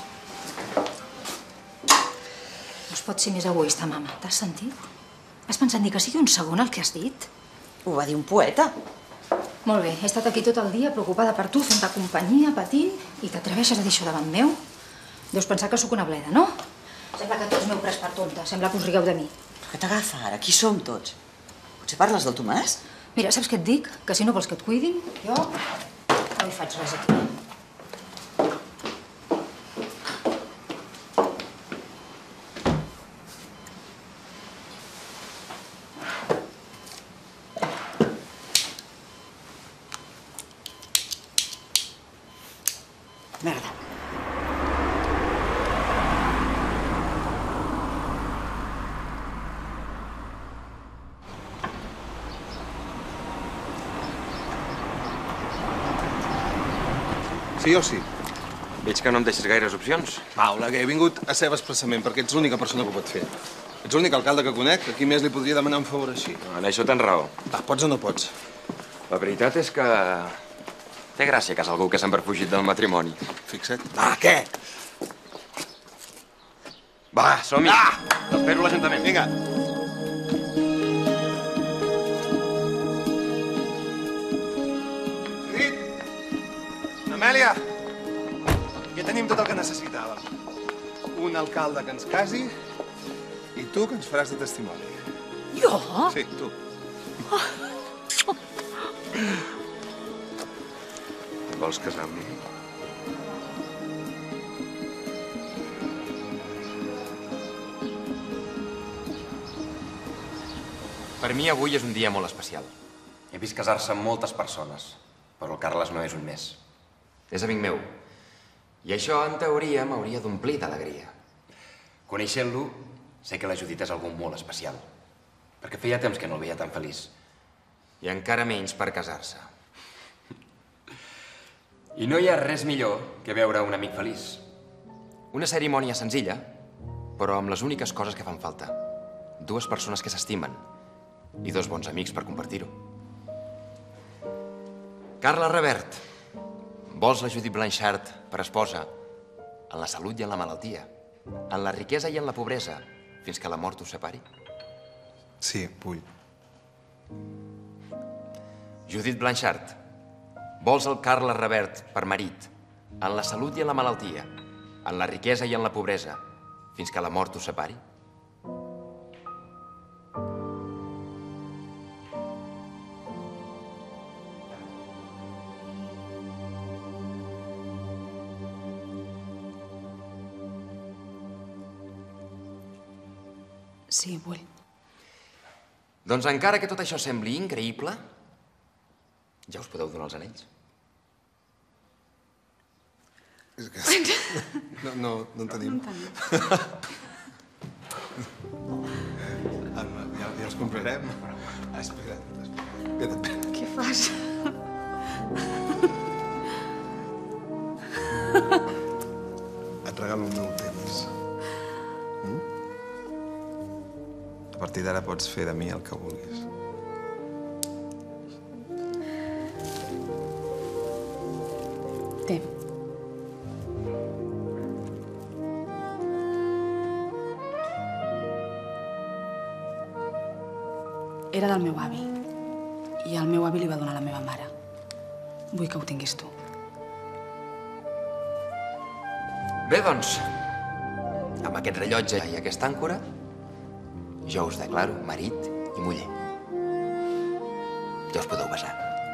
Speaker 8: No es pot ser més egoista, mama. T'has sentit? Has pensat ni que sigui un segon el que has dit?
Speaker 9: Ho va dir un poeta.
Speaker 8: Molt bé, he estat aquí tot el dia preocupada per tu, fent-te companyia, patint, i t'atreveixes a dir això davant meu? Deus pensar que sóc una bleda, no? Sembla que tots m'heu pres per tonta. Sembla que us rigueu de mi.
Speaker 9: Però què t'agafa ara? Qui som tots? Potser parles del Tomàs?
Speaker 8: Mira, saps què et dic? Que si no vols que et cuidin, jo no hi faig res aquí.
Speaker 9: Merda.
Speaker 2: Sí o sí?
Speaker 17: Veig que no em deixes gaires opcions.
Speaker 2: Paula, que he vingut a ser expressament perquè ets l'única persona que ho pot fer. Ets l'únic alcalde que conec. A qui més li podria demanar un favor així?
Speaker 17: En això tens raó.
Speaker 2: Va, pots o no pots?
Speaker 17: La veritat és que... té gràcia que és algú que se'n va fugit del matrimoni.
Speaker 2: Fixa't.
Speaker 17: Va, què? Va, som-hi. T'espero a l'Ajuntament.
Speaker 2: Vinga. Amèlia, aquí tenim tot el que necessitàvem. Un alcalde que ens casi i tu que ens faràs de testimoni.
Speaker 15: Jo?
Speaker 2: Sí, tu.
Speaker 17: Vols casar amb mi?
Speaker 18: Per mi avui és un dia molt especial.
Speaker 17: He vist casar-se amb moltes persones, però el Carles no és un més.
Speaker 18: És amic meu. I això, en teoria, m'hauria d'omplir d'alegria.
Speaker 17: Coneixent-lo, sé que la Judit és algú molt especial. Perquè feia temps que no el veia tan feliç.
Speaker 18: I encara menys per casar-se.
Speaker 17: I no hi ha res millor que veure un amic feliç.
Speaker 18: Una cerimònia senzilla, però amb les úniques coses que fan falta. Dues persones que s'estimen i dos bons amics per compartir-ho. Carla Revert, vols la Judit Blanchard per esposa en la salut i en la malaltia, en la riquesa i en la pobresa, fins que la mort us separi?
Speaker 2: Sí, vull.
Speaker 18: Judit Blanchard, vols el Carles Revert per marit, en la salut i en la malaltia, en la riquesa i en la pobresa, fins que la mort us separi?
Speaker 7: Sí, vull.
Speaker 18: Doncs encara que tot això sembli increïble, ja us podeu donar els anells.
Speaker 2: És que... No en tenim. Ja els comprarem. Espera't.
Speaker 7: Què fas?
Speaker 2: Et regalo el meu temps. A partir d'ara pots fer de mi el que vulguis.
Speaker 7: Té. Era del meu avi. I el meu avi li va donar a la meva mare. Vull que ho tinguis tu.
Speaker 18: Bé, doncs, amb aquest rellotge i aquesta àncora, jo us declaro marit i muller. Ja us podeu besar.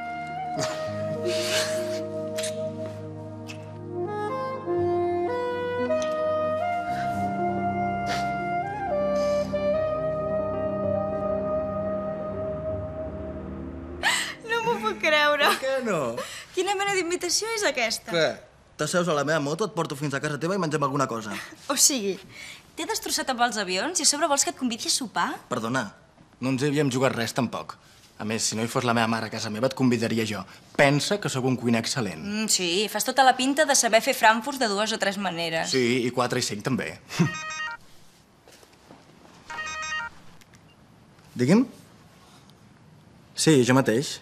Speaker 19: No m'ho puc creure.
Speaker 11: Per què no?
Speaker 19: Quina mena d'invitació és aquesta?
Speaker 11: Què? T'asseus a la meva moto, et porto fins a casa teva i mengem alguna cosa.
Speaker 19: O sigui, t'he destrossat amb els avions i a sobre vols que et convidi a sopar?
Speaker 11: Perdona, no ens havíem jugat res tampoc. A més, si no hi fos la meva mare a casa meva, et convidaria jo. Pensa que sóc un cuiner excel·lent.
Speaker 19: Sí, fas tota la pinta de saber fer frankfurts de 2 o 3 maneres.
Speaker 11: Sí, i 4 i 5 també. Digui'm? Sí, jo mateix.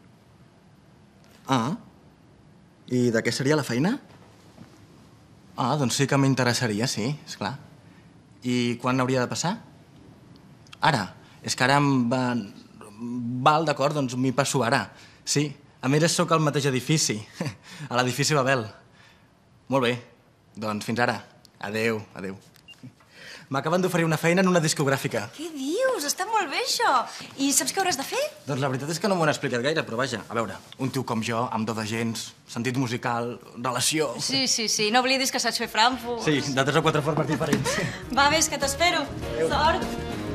Speaker 11: Ah, i de què seria la feina? Ah, doncs sí que m'interessaria, sí, esclar. I quan hauria de passar? Ara. És que ara em va... Val, d'acord, doncs m'hi passo ara. Sí, a més sóc al mateix edifici, a l'edifici Babel. Molt bé, doncs fins ara. Adéu, adéu. M'acaben d'oferir una feina en una discogràfica.
Speaker 19: Què dius? Està molt bé, això. I saps què hauràs de fer?
Speaker 11: Doncs la veritat és que no m'ho han explicat gaire, però vaja, a veure, un tio com jo, amb do de gens, sentit musical, relació...
Speaker 19: Sí, no oblidis que saps fer frankfurts.
Speaker 11: Sí, de 3 o 4 formats diferents.
Speaker 19: Va, vés, que t'espero. Sort.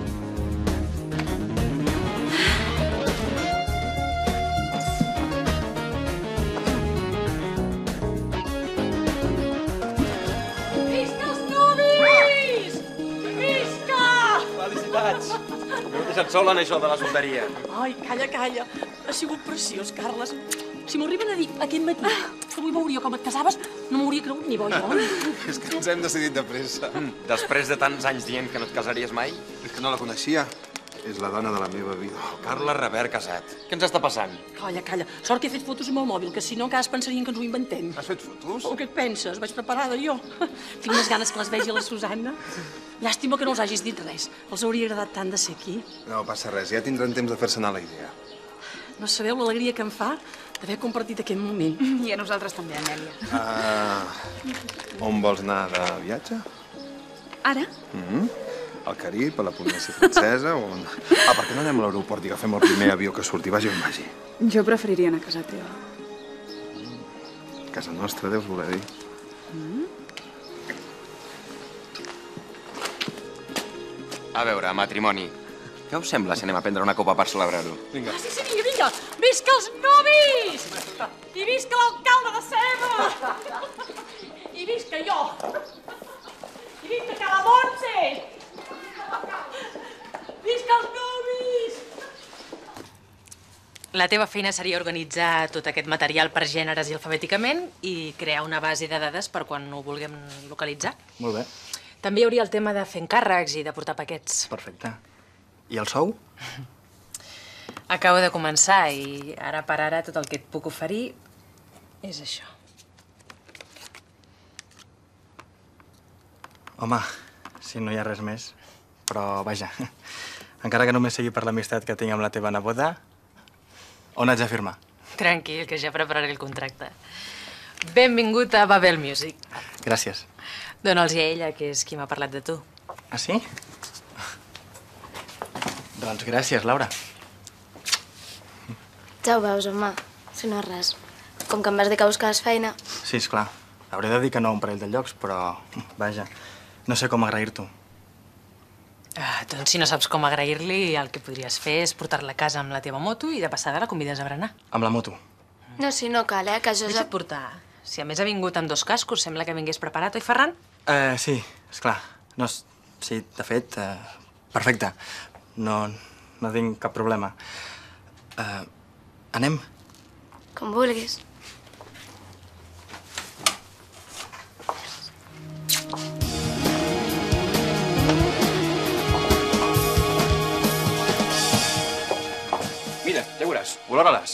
Speaker 17: Felicitats! M'heu deixat sol en això de la solteria.
Speaker 15: Ai, calla, calla. Ha sigut preciós, Carles. Si m'ho arriben a dir aquest matí que avui veuria com et casaves, no m'hauria cregut ni bo, jo.
Speaker 2: És que ens hem decidit de pressa.
Speaker 18: Després de tants anys dient que no et casaries mai?
Speaker 2: És que no la coneixia. És la dona de la meva vida.
Speaker 18: Carles Revert casat. Què ens està passant?
Speaker 15: Calla, calla. Sort que he fet fotos amb el mòbil, que si no encara es pensarien que ens ho inventem.
Speaker 2: Has fet fotos?
Speaker 15: Oh, què et penses? Vaig preparada, jo. Tinc més ganes que les vegi la Susanna. Llàstima que no els hagis dit res. Els hauria agradat tant de ser aquí.
Speaker 2: No passa res, ja tindran temps de fer-se anar la idea.
Speaker 15: No sabeu l'alegria que em fa d'haver compartit aquest moment.
Speaker 7: I a nosaltres també, Amèlia.
Speaker 2: On vols anar de viatge?
Speaker 7: Ara?
Speaker 2: Al Carib, a la Polínèsia francesa o... per què no anem a l'aeroport i agafem el primer avió que surti, vagi on vagi?
Speaker 7: Jo preferiria anar a casa teva.
Speaker 2: Casa nostra, deus voler dir.
Speaker 18: A veure, matrimoni, què us sembla si anem a prendre una copa per celebrar-ho?
Speaker 2: Vinga.
Speaker 15: Sí, vinga. Visca els novis! I visca l'alcalde de Seva! I visca jo! I visca cada Montse! Visca els novis!
Speaker 1: La teva feina seria organitzar tot aquest material per gèneres i alfabèticament i crear una base de dades per quan ho vulguem localitzar.
Speaker 11: Molt bé.
Speaker 1: També hi hauria el tema de fer encàrrecs i de portar paquets.
Speaker 11: Perfecte. I el sou?
Speaker 1: Acabo de començar i ara per ara tot el que et puc oferir és això.
Speaker 11: Home, si no hi ha res més. Però, vaja, encara que només sigui per l'amistat que tinc amb la teva neboda, on haig de firmar?
Speaker 1: Tranquil, que ja prepararé el contracte. Benvingut a Babel Music.
Speaker 11: Gràcies.
Speaker 1: Dona'ls-hi a ella, que és qui m'ha parlat de tu.
Speaker 11: Ah, sí? Doncs gràcies, Laura.
Speaker 12: Ja ho veus, home. Si no és res. Com que em vas dir que buscaves feina...
Speaker 11: Sí, esclar. Hauré de dir que no a un parell de llocs, però, vaja, no sé com agrair-t'ho.
Speaker 1: Doncs si no saps com agrair-li, el que podries fer és portar-la a casa amb la teva moto i de passada la convides a berenar.
Speaker 11: Amb la moto?
Speaker 12: No, si no cal, que jo...
Speaker 1: Deixa't portar. Si a més ha vingut amb 2 cascos, sembla que vingués preparat, oi, Ferran?
Speaker 11: Sí, esclar. No, sí, de fet, perfecte. No tinc cap problema. Anem?
Speaker 12: Com vulguis.
Speaker 10: veuràs, olora-les.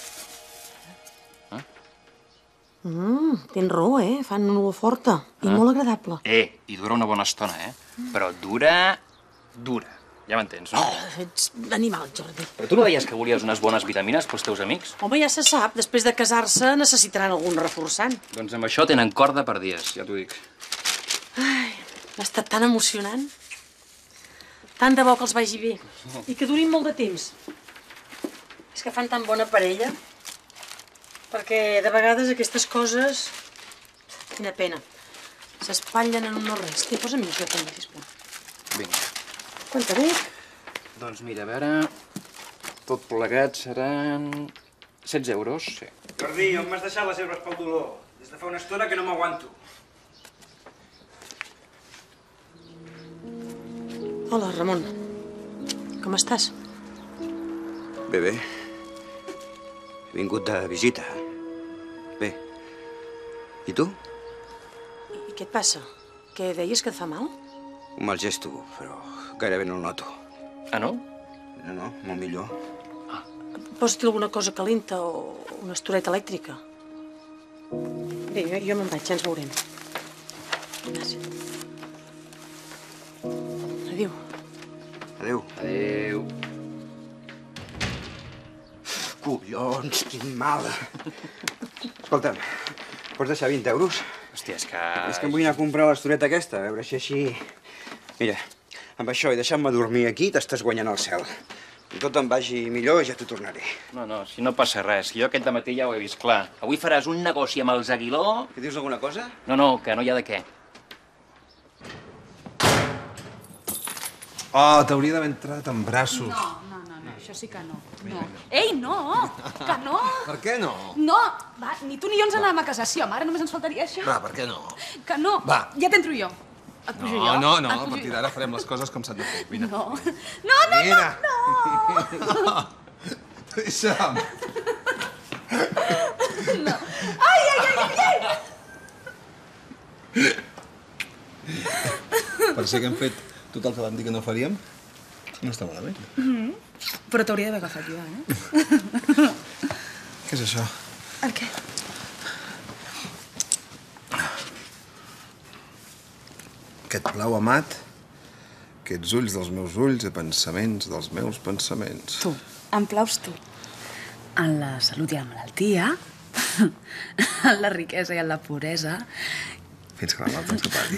Speaker 13: Tens raó, fan una olor forta i molt agradable.
Speaker 10: I dura una bona estona, Però dura... Ja m'entens, no?
Speaker 13: Ets animal, Jordi.
Speaker 10: Però tu no deies que volies unes bones vitamines pels teus amics?
Speaker 13: Home, ja se sap, després de casar-se necessitaran algun reforçant.
Speaker 10: Doncs amb això tenen corda per dies, ja t'ho dic.
Speaker 13: Ai, ha estat tan emocionant. Tant de bo que els vagi bé. I que durin molt de temps. És que fan tan bona parella. Perquè de vegades aquestes coses... Quina pena. S'espatllen en un no res. Té, posa'm això també, sisplau.
Speaker 10: Vinga.
Speaker 13: Quanta bé?
Speaker 10: Doncs mira, a veure... Tot plegat seran... 16 euros, sí.
Speaker 14: Jordi, on m'has deixat les herbes pel dolor? Des de fa una estona que no m'aguanto.
Speaker 13: Hola, Ramon. Com estàs?
Speaker 14: Bé, bé. He vingut de visita. Bé. I tu?
Speaker 13: I què et passa? Què deies que et fa mal?
Speaker 14: Un mal gesto, però gairebé no el noto.
Speaker 10: Ah, no?
Speaker 14: No, molt millor.
Speaker 13: Posa-t'hi alguna cosa calenta o una estoreta elèctrica. Bé, jo me'n vaig, ja ens veurem. Gràcies. Adéu.
Speaker 14: Adéu.
Speaker 10: Adéu.
Speaker 14: Collons, quin mal. Escolta'm, pots deixar 20 euros?
Speaker 10: Hòstia, és que...
Speaker 14: És que em vull anar a comprar l'estoreta aquesta, a veure si així... Mira, amb això i deixant-me dormir aquí t'estàs guanyant el cel. Quan tot em vagi millor ja t'ho tornaré.
Speaker 10: No, si no passa res. Jo aquest dematí ja ho he vist clar. Avui faràs un negoci amb els Aguiló...
Speaker 14: Que dius alguna cosa?
Speaker 10: No, que no hi ha de què.
Speaker 2: Oh, t'hauria d'haver entrat en braços.
Speaker 7: No, això sí que no. Ei, no! Que no!
Speaker 2: Per què no?
Speaker 7: No! Va, ni tu ni jo ens anàvem a casar. Sí, home, ara només ens faltaria això.
Speaker 2: Va, per què no?
Speaker 7: Que no!
Speaker 2: Va.
Speaker 7: Ja t'entro jo. Et pujo jo.
Speaker 2: No, a partir d'ara farem les coses com s'han de fer. Vine.
Speaker 7: No.
Speaker 2: Mira.
Speaker 7: No!
Speaker 2: Deixa'm.
Speaker 7: No. Ai!
Speaker 2: Per ser que hem fet tot el que vam dir que no faríem, no està malament.
Speaker 7: Però t'hauria d'haver agafat jo,
Speaker 2: Què és això?
Speaker 7: El què?
Speaker 2: Aquest blau amat, aquests ulls dels meus ulls i pensaments dels meus pensaments.
Speaker 7: Tu, em plaus tu. En la salut i la malaltia, en la riquesa i en la puresa...
Speaker 2: Fins que la mort ens separi.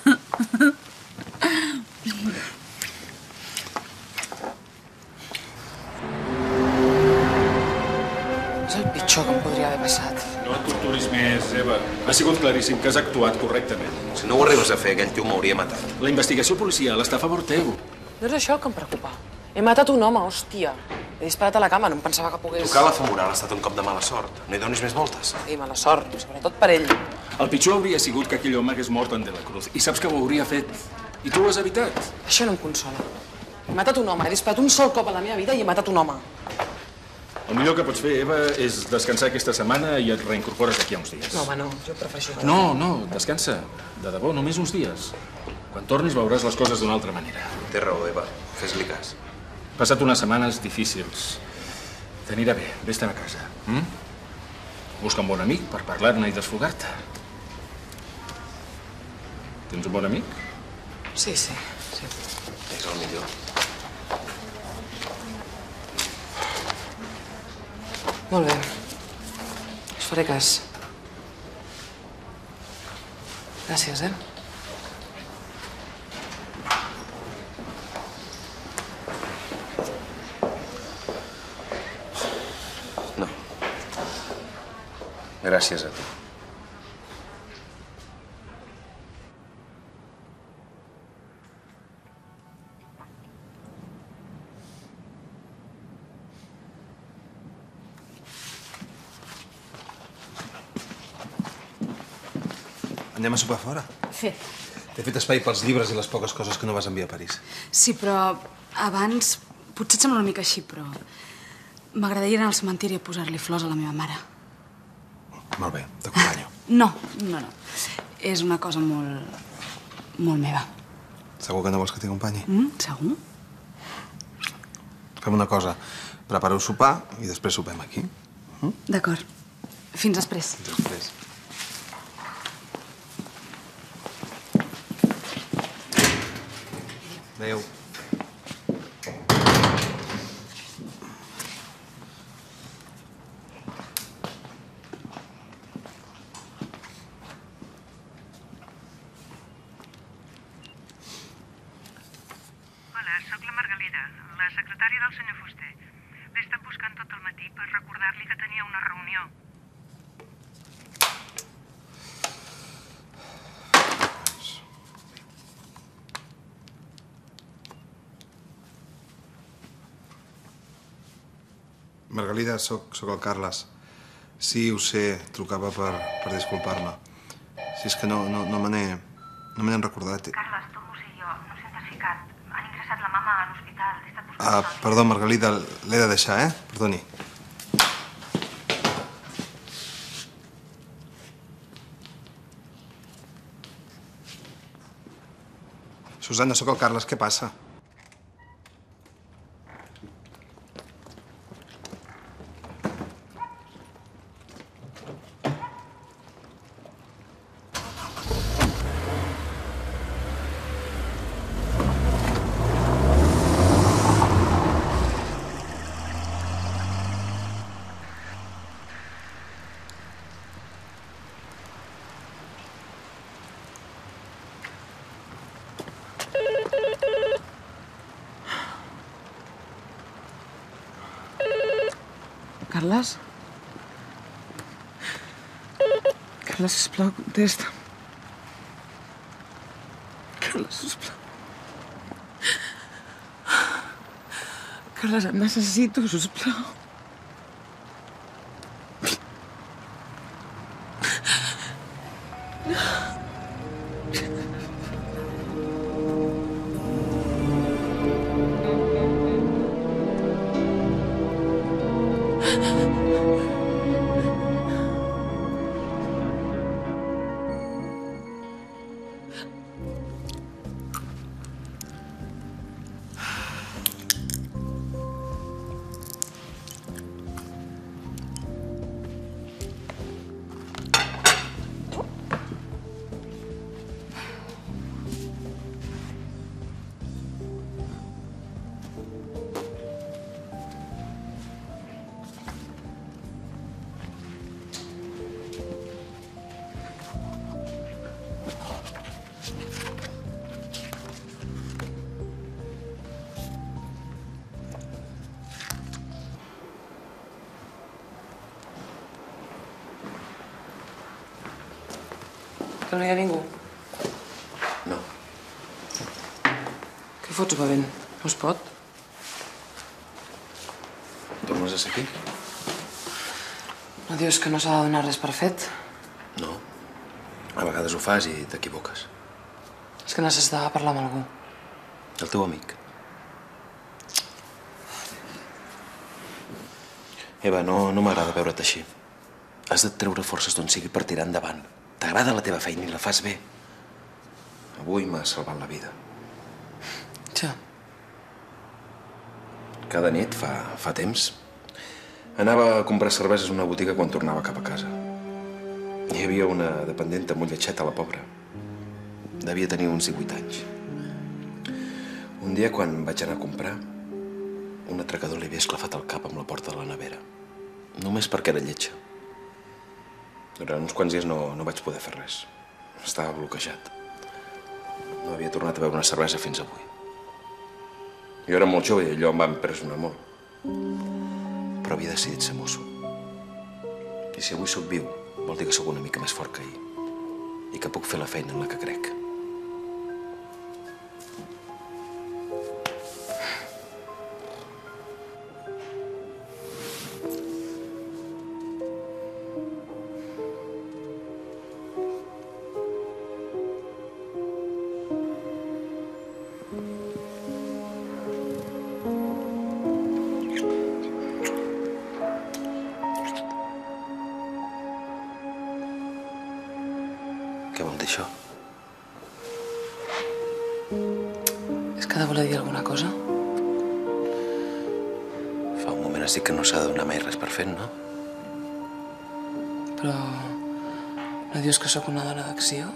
Speaker 7: És el pitjor que em podria haver passat.
Speaker 5: No et torturis més, Eva. Ha sigut claríssim que has actuat correctament. Si no ho arribes a fer, aquell tio m'hauria matat. La investigació policial està a favor teu.
Speaker 13: No és això el que em preocupa. He matat un home, hòstia. He disparat a la cama, no em pensava que pogués...
Speaker 5: Tocar la femoral ha estat un cop de mala sort. No hi donis més voltes.
Speaker 13: Sí, mala sort, sobretot per ell.
Speaker 5: El pitjor hauria sigut que aquell home hagués mort en De la Cruz. I saps que ho hauria fet. I tu ho has evitat.
Speaker 13: Això no em consola. He matat un home, he disparat un sol cop a la meva vida i he matat un home.
Speaker 5: El millor que pots fer, Eva, és descansar aquesta setmana i et reincorpores d'aquí a uns dies.
Speaker 13: No, home, no, jo prefereixo...
Speaker 5: No, descansa. De debò, només uns dies. Quan tornis veuràs les coses d'una altra manera. Té raó, Eva. Fes-li cas. He passat unes setmanes difícils. T'anirà bé. Vés-te'n a casa. Busca un bon amic per parlar-ne i desfogar-te. Tens un bon amic?
Speaker 13: Sí.
Speaker 5: És el millor.
Speaker 13: Molt bé. Us faré cas. Gràcies,
Speaker 5: No. Gràcies a tu.
Speaker 2: Anem a sopar fora.
Speaker 7: Fet.
Speaker 2: T'he fet espai pels llibres i les poques coses que no vas enviar a París.
Speaker 7: Sí, però abans... Potser et sembla una mica així, però... M'agradaria anar al cementiri a posar-li flors a la meva mare.
Speaker 2: Molt bé, t'acompanyo.
Speaker 7: No. És una cosa molt... molt meva.
Speaker 2: Segur que no vols que t'hi acompanyi?
Speaker 7: Segur?
Speaker 2: Fem una cosa. Prepareu sopar i després sopem aquí.
Speaker 7: D'acord. Fins després.
Speaker 2: Fins després. Adéu.
Speaker 20: Hola, sóc la Margalida, la secretària del senyor Fuster. L'he estat buscant tot el matí per recordar-li que tenia una reunió.
Speaker 2: Margalida, sóc el Carles. Sí, ho sé, trucava per disculpar-me. Si és que no me n'he recordat.
Speaker 20: Carles, torno a ser jo, no s'ha ficat. Han ingressat la mama a l'hospital. He estat buscant
Speaker 2: Perdó, Margalida, l'he de deixar, Perdoni. Susana, sóc el Carles, què passa?
Speaker 7: Carles? Carles, sisplau, contesta. Carles, sisplau. Carles, et necessito, sisplau.
Speaker 4: Que no hi ha ningú?
Speaker 17: No.
Speaker 4: Què fots bevent? No es pot?
Speaker 17: Tornes a ser aquí?
Speaker 4: No dius que no s'ha de donar res per fet?
Speaker 17: No. A vegades ho fas i t'equivoques.
Speaker 4: És que necessitava parlar amb algú.
Speaker 17: El teu amic. Eva, no m'agrada veure't així. Has de treure forces d'on sigui per tirar endavant. T'agrada la teva feina i la fas bé. Avui m'ha salvat la vida.
Speaker 4: Ja.
Speaker 17: Cada nit, fa temps, anava a comprar cerveses a una botiga quan tornava cap a casa. Hi havia una dependenta molt lletxeta, la pobra. Devia tenir uns 18 anys. Un dia, quan vaig anar a comprar, un atracador li havia esclafat el cap amb la porta de la nevera. Només perquè era lletja. Durant uns quants dies no vaig poder fer res. Estava bloquejat. No havia tornat a beure una cervesa fins avui. Jo era molt jove i allò em va impressionar molt. Però havia decidit ser mosso. I si avui sóc viu, vol dir que sóc una mica més fort que ahir. I que puc fer la feina en la que crec. Què vol dir això?
Speaker 4: És que ha de voler dir alguna cosa?
Speaker 17: dona sí que no s'ha de donar mai res per fet, no?
Speaker 1: Però... no dius que sóc una dona d'acció?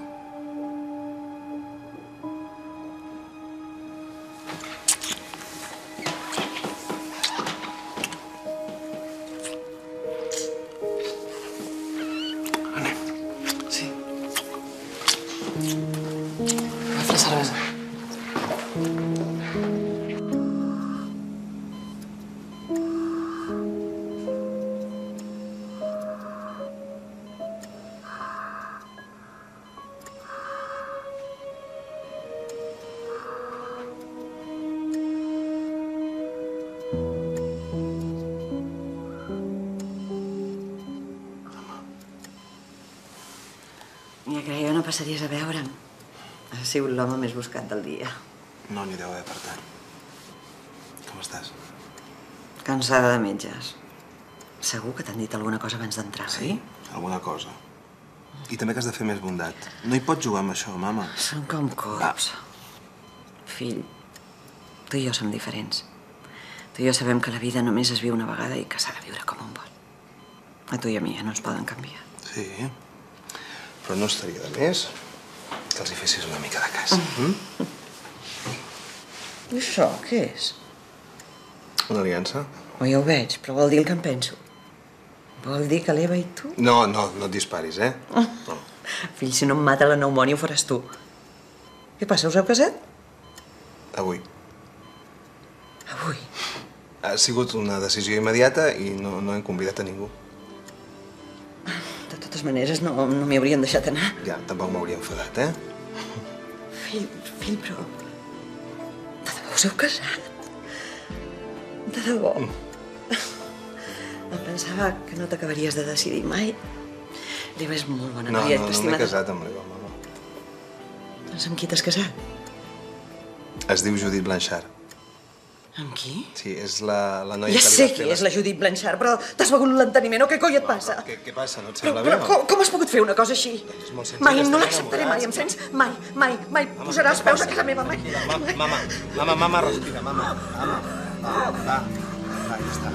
Speaker 9: Ja creia que no passaries a veure'm. Has sigut l'home més buscat del dia.
Speaker 2: No n'hi deu haver per tant. Com estàs?
Speaker 9: Cansada de metges. Segur que t'han dit alguna cosa abans d'entrar,
Speaker 2: sí? Alguna cosa. I també que has de fer més bondat. No hi pots jugar amb això, mama.
Speaker 9: Són com cops. Fill, tu i jo som diferents. Tu i jo sabem que la vida només es viu una vegada i que s'ha de viure com un vol. A tu i a mi ja no ens poden canviar.
Speaker 2: Sí, però no estaria de més que els hi fessis una mica de cas.
Speaker 9: I això, què és?
Speaker 2: Una aliança?
Speaker 9: Ja ho veig, però vol dir el que em penso. Vol dir que l'Eva i tu...
Speaker 2: No et disparis, eh? No.
Speaker 9: Fill, si no em mata la pneumònia ho faràs tu. Què passa, us heu casat?
Speaker 2: Avui.
Speaker 9: Avui?
Speaker 2: Ha sigut una decisió immediata i no hem convidat a ningú.
Speaker 9: De totes maneres, no m'hi haurien deixat anar.
Speaker 2: Ja, tampoc m'hauria enfadat, eh?
Speaker 9: Fill, però... De debò us heu casat? De debò? Em pensava que no t'acabaries de decidir mai. L'Eva és molt bona noia.
Speaker 2: No m'he casat amb l'Eva, mama.
Speaker 9: Doncs amb qui t'has casat?
Speaker 2: Es diu Judit Blanchard.
Speaker 9: Amb qui?
Speaker 2: Sí, és la noia
Speaker 9: Ja
Speaker 2: que li
Speaker 9: sé
Speaker 2: va fer...
Speaker 9: qui és la Judit Blanchard, però t'has begut l'enteniment o què coi et passa?
Speaker 2: Què passa? No et sembla bé?
Speaker 9: Però com has pogut fer una cosa així?
Speaker 2: És molt senzill,
Speaker 9: Mai, no
Speaker 2: estem
Speaker 9: l'acceptaré mai, em
Speaker 2: enamorats.
Speaker 9: sents? Mai posaràs peus a casa meva, mai.
Speaker 2: Mama, respira, mama. Va, ja està.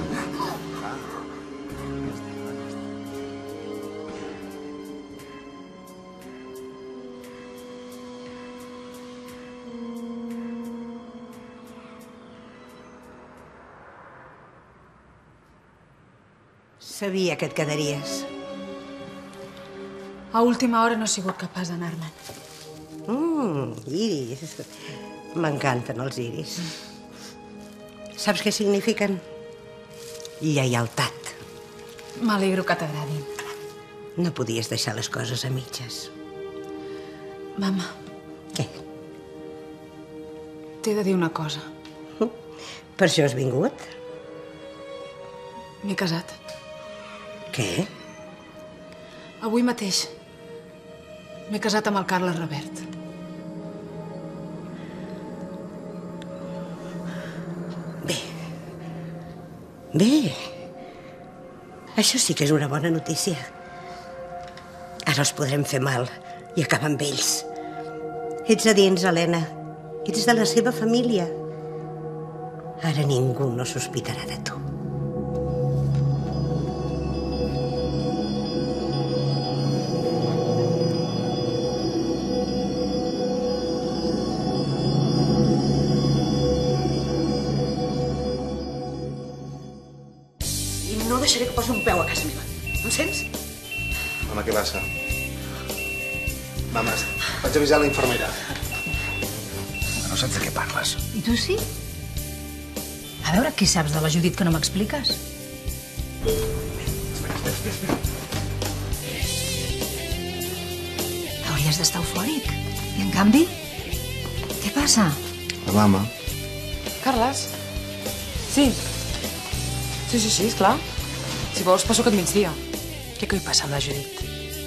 Speaker 21: Sabia que et quedaries.
Speaker 7: A última hora no he sigut capaç d'anar-me'n.
Speaker 21: Iris. M'encanten els iris. Saps què signifiquen? Lleialtat.
Speaker 7: M'alegro que t'agradin.
Speaker 21: No podies deixar les coses a mitges.
Speaker 7: Mama.
Speaker 21: Què?
Speaker 7: T'he de dir una cosa.
Speaker 21: Per això has vingut?
Speaker 7: M'he casat.
Speaker 21: Què?
Speaker 7: Avui mateix. M'he casat amb el Carles Revert.
Speaker 21: Bé. Això sí que és una bona notícia. Ara els podrem fer mal i acabar amb ells. Ets a dins, Helena. Ets de la seva família. Ara ningú no sospitarà de tu.
Speaker 9: No deixaré que posi un peu a casa meva. Em sents?
Speaker 2: Mama, què passa? Mama, vaig avisar la infermera.
Speaker 3: No saps de què parles.
Speaker 8: I tu sí? A veure, què saps de la Judit que no m'expliques? Hauries d'estar eufòric. I en canvi, què passa?
Speaker 2: La mama.
Speaker 7: Carles? Sí. Sí, esclar. Si vols, passo aquest migdia.
Speaker 1: Què coi passa amb la Judit?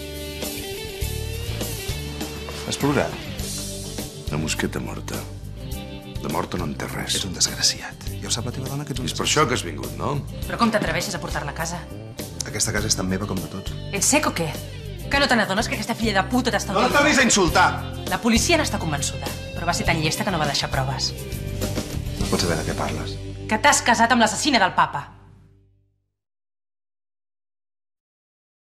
Speaker 2: Has plorat?
Speaker 3: La mosqueta morta. De morta no en té res.
Speaker 2: És un desgraciat. Ja ho sap la teva dona que ets un...
Speaker 3: És per això que has vingut, no?
Speaker 1: Però com t'atreveixes a portar-la a casa?
Speaker 2: Aquesta casa és tan meva com de tots.
Speaker 1: Ets sec o què? Que no te n'adones que aquesta filla de puta t'està
Speaker 2: No t'arris a insultar!
Speaker 1: La policia n'està convençuda, però va ser tan llesta que no va deixar proves.
Speaker 2: No pots saber de què parles.
Speaker 1: Que t'has casat amb l'assassina del papa.